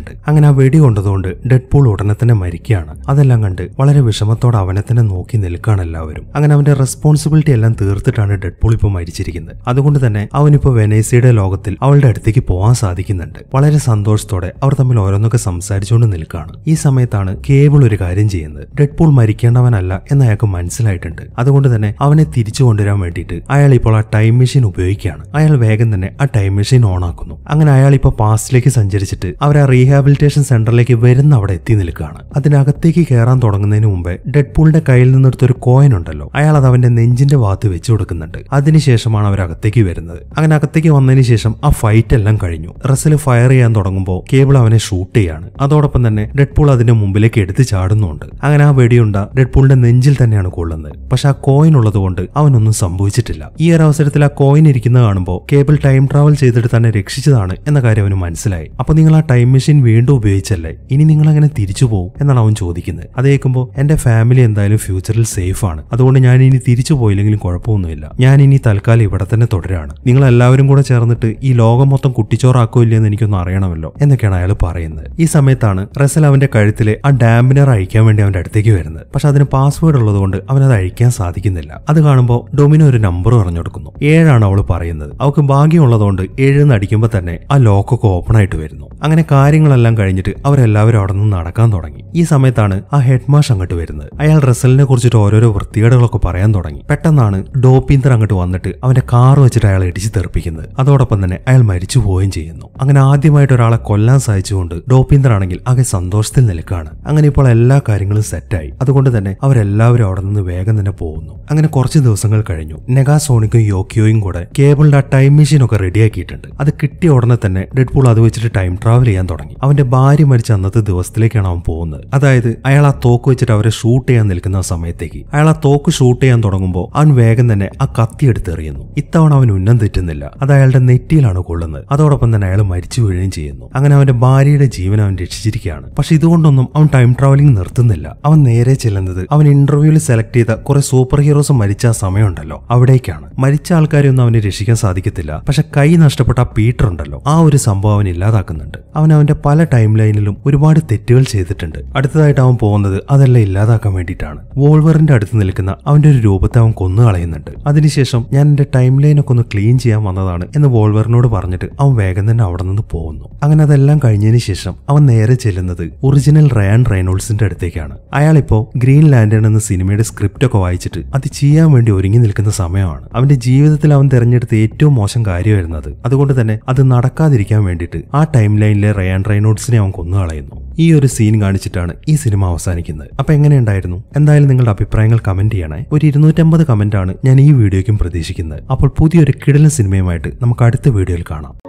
വെടിയുണ്ട്. അങ്ങനെ ആ വെടി കൊണ്ടതുകൊണ്ട് ഡെഡ്പൂൾ ഉടനെ തന്നെ മരിക്കുകയാണ്. അതെല്ലാം കണ്ട് വളരെ വിഷമത്തോടെ അവനെ തന്നെ നോക്കി നിൽക്കുകയാണ് എല്ലാവരും. അങ്ങനെ അവന്റെ റെസ്പോൺസിബിലിറ്റി എല്ലാം തീർത്തിട്ടാണ് ഡെഡ്പൂൾ ഇപ്പോൾ മരിച്ചിരിക്കുന്നത്. അതുകൊണ്ട് തന്നെ അവനിപ്പോ വെനേസിയുടെ ലോകത്തിൽ അവളുടെ അടുത്തേക്ക് പോകാൻ സാധിക്കുന്നുണ്ട്. വളരെ സന്തോഷത്തോടെ അവർ തമ്മിൽ ഓരോന്നൊക്കെ സംസാരിച്ചുകൊണ്ട് നിൽക്കുകയാണ്. ഈ സമയത്താണ് കേബിൾ ഒരു കാര്യം ചെയ്യുന്നത്. ഡെഡ്പൂൾ മരിക്കേണ്ടവനല്ല എന്ന് അയാൾക്ക് മനസ്സിലായിട്ടുണ്ട്. അതുകൊണ്ട് തന്നെ അവനെ തിരിച്ചു കൊണ്ടുവരാൻ വേണ്ടിയിട്ട് അയാൾ ഇപ്പോൾ ആ ടൈം മെഷീൻ ഉപയോഗിക്കുകയാണ്. അയാൾ വേഗം തന്നെ ആ ടൈം മെഷീൻ ഓൺ ആക്കുന്നു. അങ്ങനെ അയാൾ ഇപ്പോൾ പാസ്റ്റിലേക്ക് സഞ്ചരിച്ചിട്ട് അവർ ആ റീഹാബിലിറ്റേഷൻ സെന്ററിലേക്ക് വരുന്ന അവിടെ എത്തി നിൽക്കുകയാണ്. അതിനകത്തേക്ക് കയറാൻ തുടങ്ങുന്നതിന് മുമ്പേ ഡെഡ്പൂളിന്റെ കയ്യിൽ നിന്നെടുത്തൊരു കോയിൻ ഉണ്ടല്ലോ, അയാൾ അത് അവന്റെ നെഞ്ചിന്റെ ഭാഗത്ത് വെച്ചു കൊടുക്കുന്നുണ്ട്. അതിനുശേഷമാണ് അവർ അകത്തേക്ക് വരുന്നത്. അങ്ങനെ അകത്തേക്ക് വന്നതിന് ശേഷം ആ ഫൈറ്റ് എല്ലാം കഴിഞ്ഞു. റസൽ ഫയർ ചെയ്യാൻ തുടങ്ങുമ്പോൾ കേബിൾ അവനെ ഷൂട്ട് ചെയ്യാണ്. അതോടൊപ്പം തന്നെ ഡെഡ്പൂൾ അതിന്റെ മുമ്പിലേക്ക് എടുത്ത് ചാടുന്നുണ്ട്. അങ്ങനെ ആ വെടിയുണ്ട ഡെഡ്പൂളിന്റെ നെഞ്ചിൽ തന്നെയാണ് കൊള്ളുന്നത്. പക്ഷെ ആ കോയിൻ ഉള്ളത് കൊണ്ട് അവനൊന്നും സംഭവിച്ചിട്ടില്ല. ഈ ഒരു അവസരത്തിൽ ആ കോയിൻ ഇരിക്കുന്നത് കാണുമ്പോൾ കേബിൾ ടൈം ട്രാവൽ ചെയ്തിട്ട് തന്നെ രക്ഷിച്ചതാണ് എന്ന കാര്യം അവന് മനസ്സിലായി. അപ്പൊ നിങ്ങൾ ആ ടൈം മെഷീൻ വീണ്ടും ഉപയോഗിച്ചല്ലേ, ഇനി നിങ്ങൾ അങ്ങനെ തിരിച്ചു പോകും എന്നാണ് അവൻ ചോദിക്കുന്നത്. അത് കേൾക്കുമ്പോൾ എന്റെ ഫാമിലി എന്തായാലും ഫ്യൂച്ചറിൽ സേഫ് ആണ്, അതുകൊണ്ട് ഞാൻ ഇനി തിരിച്ചു പോയില്ലെങ്കിലും കുഴപ്പമൊന്നുമില്ല, ഞാൻ ഇനി തൽക്കാലം ഇവിടെ തന്നെ തുടരാണ്. നിങ്ങൾ എല്ലാവരും കൂടെ ചേർന്നിട്ട് ഈ ലോകം മൊത്തം കുട്ടിച്ചോറാക്കോ ഇല്ലെന്ന് എനിക്കൊന്നും അറിയണമല്ലോ എന്നൊക്കെയാണ് അയാൾ പറയുന്നത്. ഈ സമയത്താണ് റസൽ അവന്റെ കഴുത്തിലെ ആ ഡാമ്പിനർ അഴിക്കാൻ വേണ്ടി അവന്റെ അടുത്തേക്ക് വരുന്നത്. പക്ഷെ അതിന് പാസ്വേഡ് ഉള്ളത് കൊണ്ട് അവനത് അഴിക്കാൻ സാധിക്കുന്നില്ല. അത് കാണുമ്പോൾ ഡൊമിനോ ഒരു നമ്പർ പറഞ്ഞു കൊടുക്കുന്നു. 7 അവൾ പറയുന്നത്. അവൾക്ക് ഭാഗ്യമുള്ളതുകൊണ്ട് 7 അടിക്കുമ്പോൾ തന്നെ ആ ലോക്കൊക്കെ ഓപ്പൺ ആയിട്ട് വരുന്നു. അങ്ങനെ കാര്യങ്ങളെല്ലാം കഴിഞ്ഞിട്ട് അവരെല്ലാവരും അവിടെ നിന്ന് നടക്കാൻ തുടങ്ങി. ഈ സമയത്താണ് ആ ഹെഡ് മാഷ് അങ്ങോട്ട് വരുന്നത്. അയാൾ റസലിനെ കുറിച്ചിട്ട് ഓരോരോ വൃത്തികേടുകളൊക്കെ പറയാൻ തുടങ്ങി. പെട്ടെന്നാണ് ഡോപ്പിന്തർ അങ്ങോട്ട് വന്നിട്ട് അവന്റെ കാർ വെച്ചിട്ട് അയാൾ ഇടിച്ചു തെറിപ്പിക്കുന്നത്. അതോടൊപ്പം തന്നെ അയാൾ മരിച്ചു പോവുകയും ചെയ്യുന്നു. അങ്ങനെ ആദ്യമായിട്ട് ഒരാളെ കൊല്ലാൻ സാധിച്ചുകൊണ്ട് ഡോപ്പിന്തർ ആണെങ്കിൽ ആകെ സന്തോഷത്തിൽ നിൽക്കുകയാണ്. അങ്ങനെ ഇപ്പോൾ എല്ലാ കാര്യങ്ങളും സെറ്റായി. അതുകൊണ്ട് തന്നെ അവരെല്ലാവരും അവിടെ നിന്ന് വേഗം തന്നെ പോകുന്നു. അങ്ങനെ കുറച്ച് ദിവസങ്ങൾ കഴിഞ്ഞു. നെഗാസോണിക്കും യോക്കിയോയും കൂടെ കേബിളിന്റെ ആ ടൈം മെഷീൻ ഒക്കെ റെഡിയാക്കിയിട്ടുണ്ട്. അത് കിട്ടിയ ഉടനെ തന്നെ ഡെഡ്പൂൾ അത് വെച്ചിട്ട് ടൈം ട്രാവൽ ചെയ്യാൻ തുടങ്ങി. അവന്റെ ഭാര്യ മരിച്ച അന്നത്തെ ദിവസത്തിലേക്കാണ് അവൻ പോകുന്നത്. അതായത് അയാൾ ആ തോക്ക് വെച്ചിട്ട് അവരെ ഷൂട്ട് ചെയ്യാൻ നിൽക്കുന്ന സമയത്തേക്ക്. അയാൾ ആ തോക്ക് ഷൂട്ട് ചെയ്യാൻ തുടങ്ങുമ്പോൾ അവൻ വേഗം തന്നെ ആ കത്തി എടുത്തെറിയുന്നു. ഇത്തവണ അവൻ ഉന്നം തെറ്റുന്നില്ല. അത് അയാളുടെ നെറ്റിയിലാണ് കൊള്ളുന്നത്. അതോടൊപ്പം തന്നെ അയാൾ മരിച്ചു വീഴുകയും ചെയ്യുന്നു. അങ്ങനെ അവന്റെ ഭാര്യയുടെ ജീവൻ അവൻ രക്ഷിച്ചിരിക്കുകയാണ്. പക്ഷെ ഇതുകൊണ്ടൊന്നും അവൻ ടൈം ട്രാവലിംഗ് നിർത്തുന്നില്ല. അവൻ നേരെ ചെല്ലുന്നത് അവൻ ഇന്റർവ്യൂവിൽ സെലക്ട് ചെയ്ത കുറെ സൂപ്പർ ഹീറോസ് മരിച്ച ആ സമയമുണ്ടല്ലോ അവിടേക്കാണ്. മരിച്ച ആൾക്കാരെ ഒന്നും അവനെ രക്ഷിക്കാൻ സാധിക്കത്തില്ല. പക്ഷെ കൈ നഷ്ടപ്പെട്ട ആ പീറ്റർ ഉണ്ടല്ലോ, ആ ഒരു സംഭവം അവൻ ഇല്ലാതാക്കുന്നുണ്ട്. അവൻ അവന്റെ പല ടൈം ലൈനിലും ഒരുപാട് തെറ്റുകൾ ചെയ്തിട്ടുണ്ട്. അടുത്തതായിട്ട് അവൻ പോകുന്നത് അതെല്ലാം ഇല്ലാതാക്കാൻ വേണ്ടിയിട്ടാണ്. വോൾവറിന്റെ അടുത്ത് നിൽക്കുന്ന അവന്റെ ഒരു രൂപത്തെ അവൻ കൊന്നു കളയുന്നുണ്ട്. അതിനുശേഷം ഞാൻ എന്റെ ടൈം ലൈനൊക്കെ ഒന്ന് ക്ലീൻ ചെയ്യാൻ വന്നതാണ് എന്ന് വോൾവറിനോട് പറഞ്ഞിട്ട് അവൻ വേഗം തന്നെ അവിടെ നിന്ന് പോകുന്നു. അങ്ങനെ അതെല്ലാം കഴിഞ്ഞതിന് ശേഷം അവൻ നേരെ ചെല്ലുന്നത് ഒറിജിനൽ റയാൻ റെയ്നോൾഡ്സിന്റെ അടുത്തേക്കാണ്. അയാളിപ്പോ ഗ്രീൻ ലാന്റേൺ എന്ന സിനിമയുടെ സ്ക്രിപ്റ്റ് ഒക്കെ വായിച്ചിട്ട് അത് ചെയ്യാൻ വേണ്ടി ഒരുങ്ങി നിൽക്കുന്ന സമയമാണ്. അവന്റെ ജീവിതത്തിൽ അവൻ തിരഞ്ഞെടുത്ത ഏറ്റവും മോശം കാര്യമായിരുന്നു അത്. അതുകൊണ്ട് തന്നെ അത് നടക്കാതിരിക്കാൻ വേണ്ടിയിട്ട് ആ ടൈം ലൈനിലെ റയാൻ റെയ്നോൾഡ്സിനെ അവൻ കൊന്നു കളയുന്നു. ഈ ഒരു സീൻ കാണിച്ചിട്ടാണ് ഈ സിനിമ അവസാനിക്കുന്നത്. അപ്പൊ എങ്ങനെയുണ്ടായിരുന്നു? എന്തായാലും നിങ്ങളുടെ അഭിപ്രായങ്ങൾ കമന്റ് ചെയ്യണേ. ഒരു 250 കമന്റ് ആണ് ഞാൻ ഈ വീഡിയോയ്ക്കും പ്രതീക്ഷിക്കുന്നത്. അപ്പോൾ പുതിയൊരു കിടിലൻ സിനിമയുമായിട്ട് നമുക്ക് അടുത്ത വീഡിയോയിൽ കാണാം.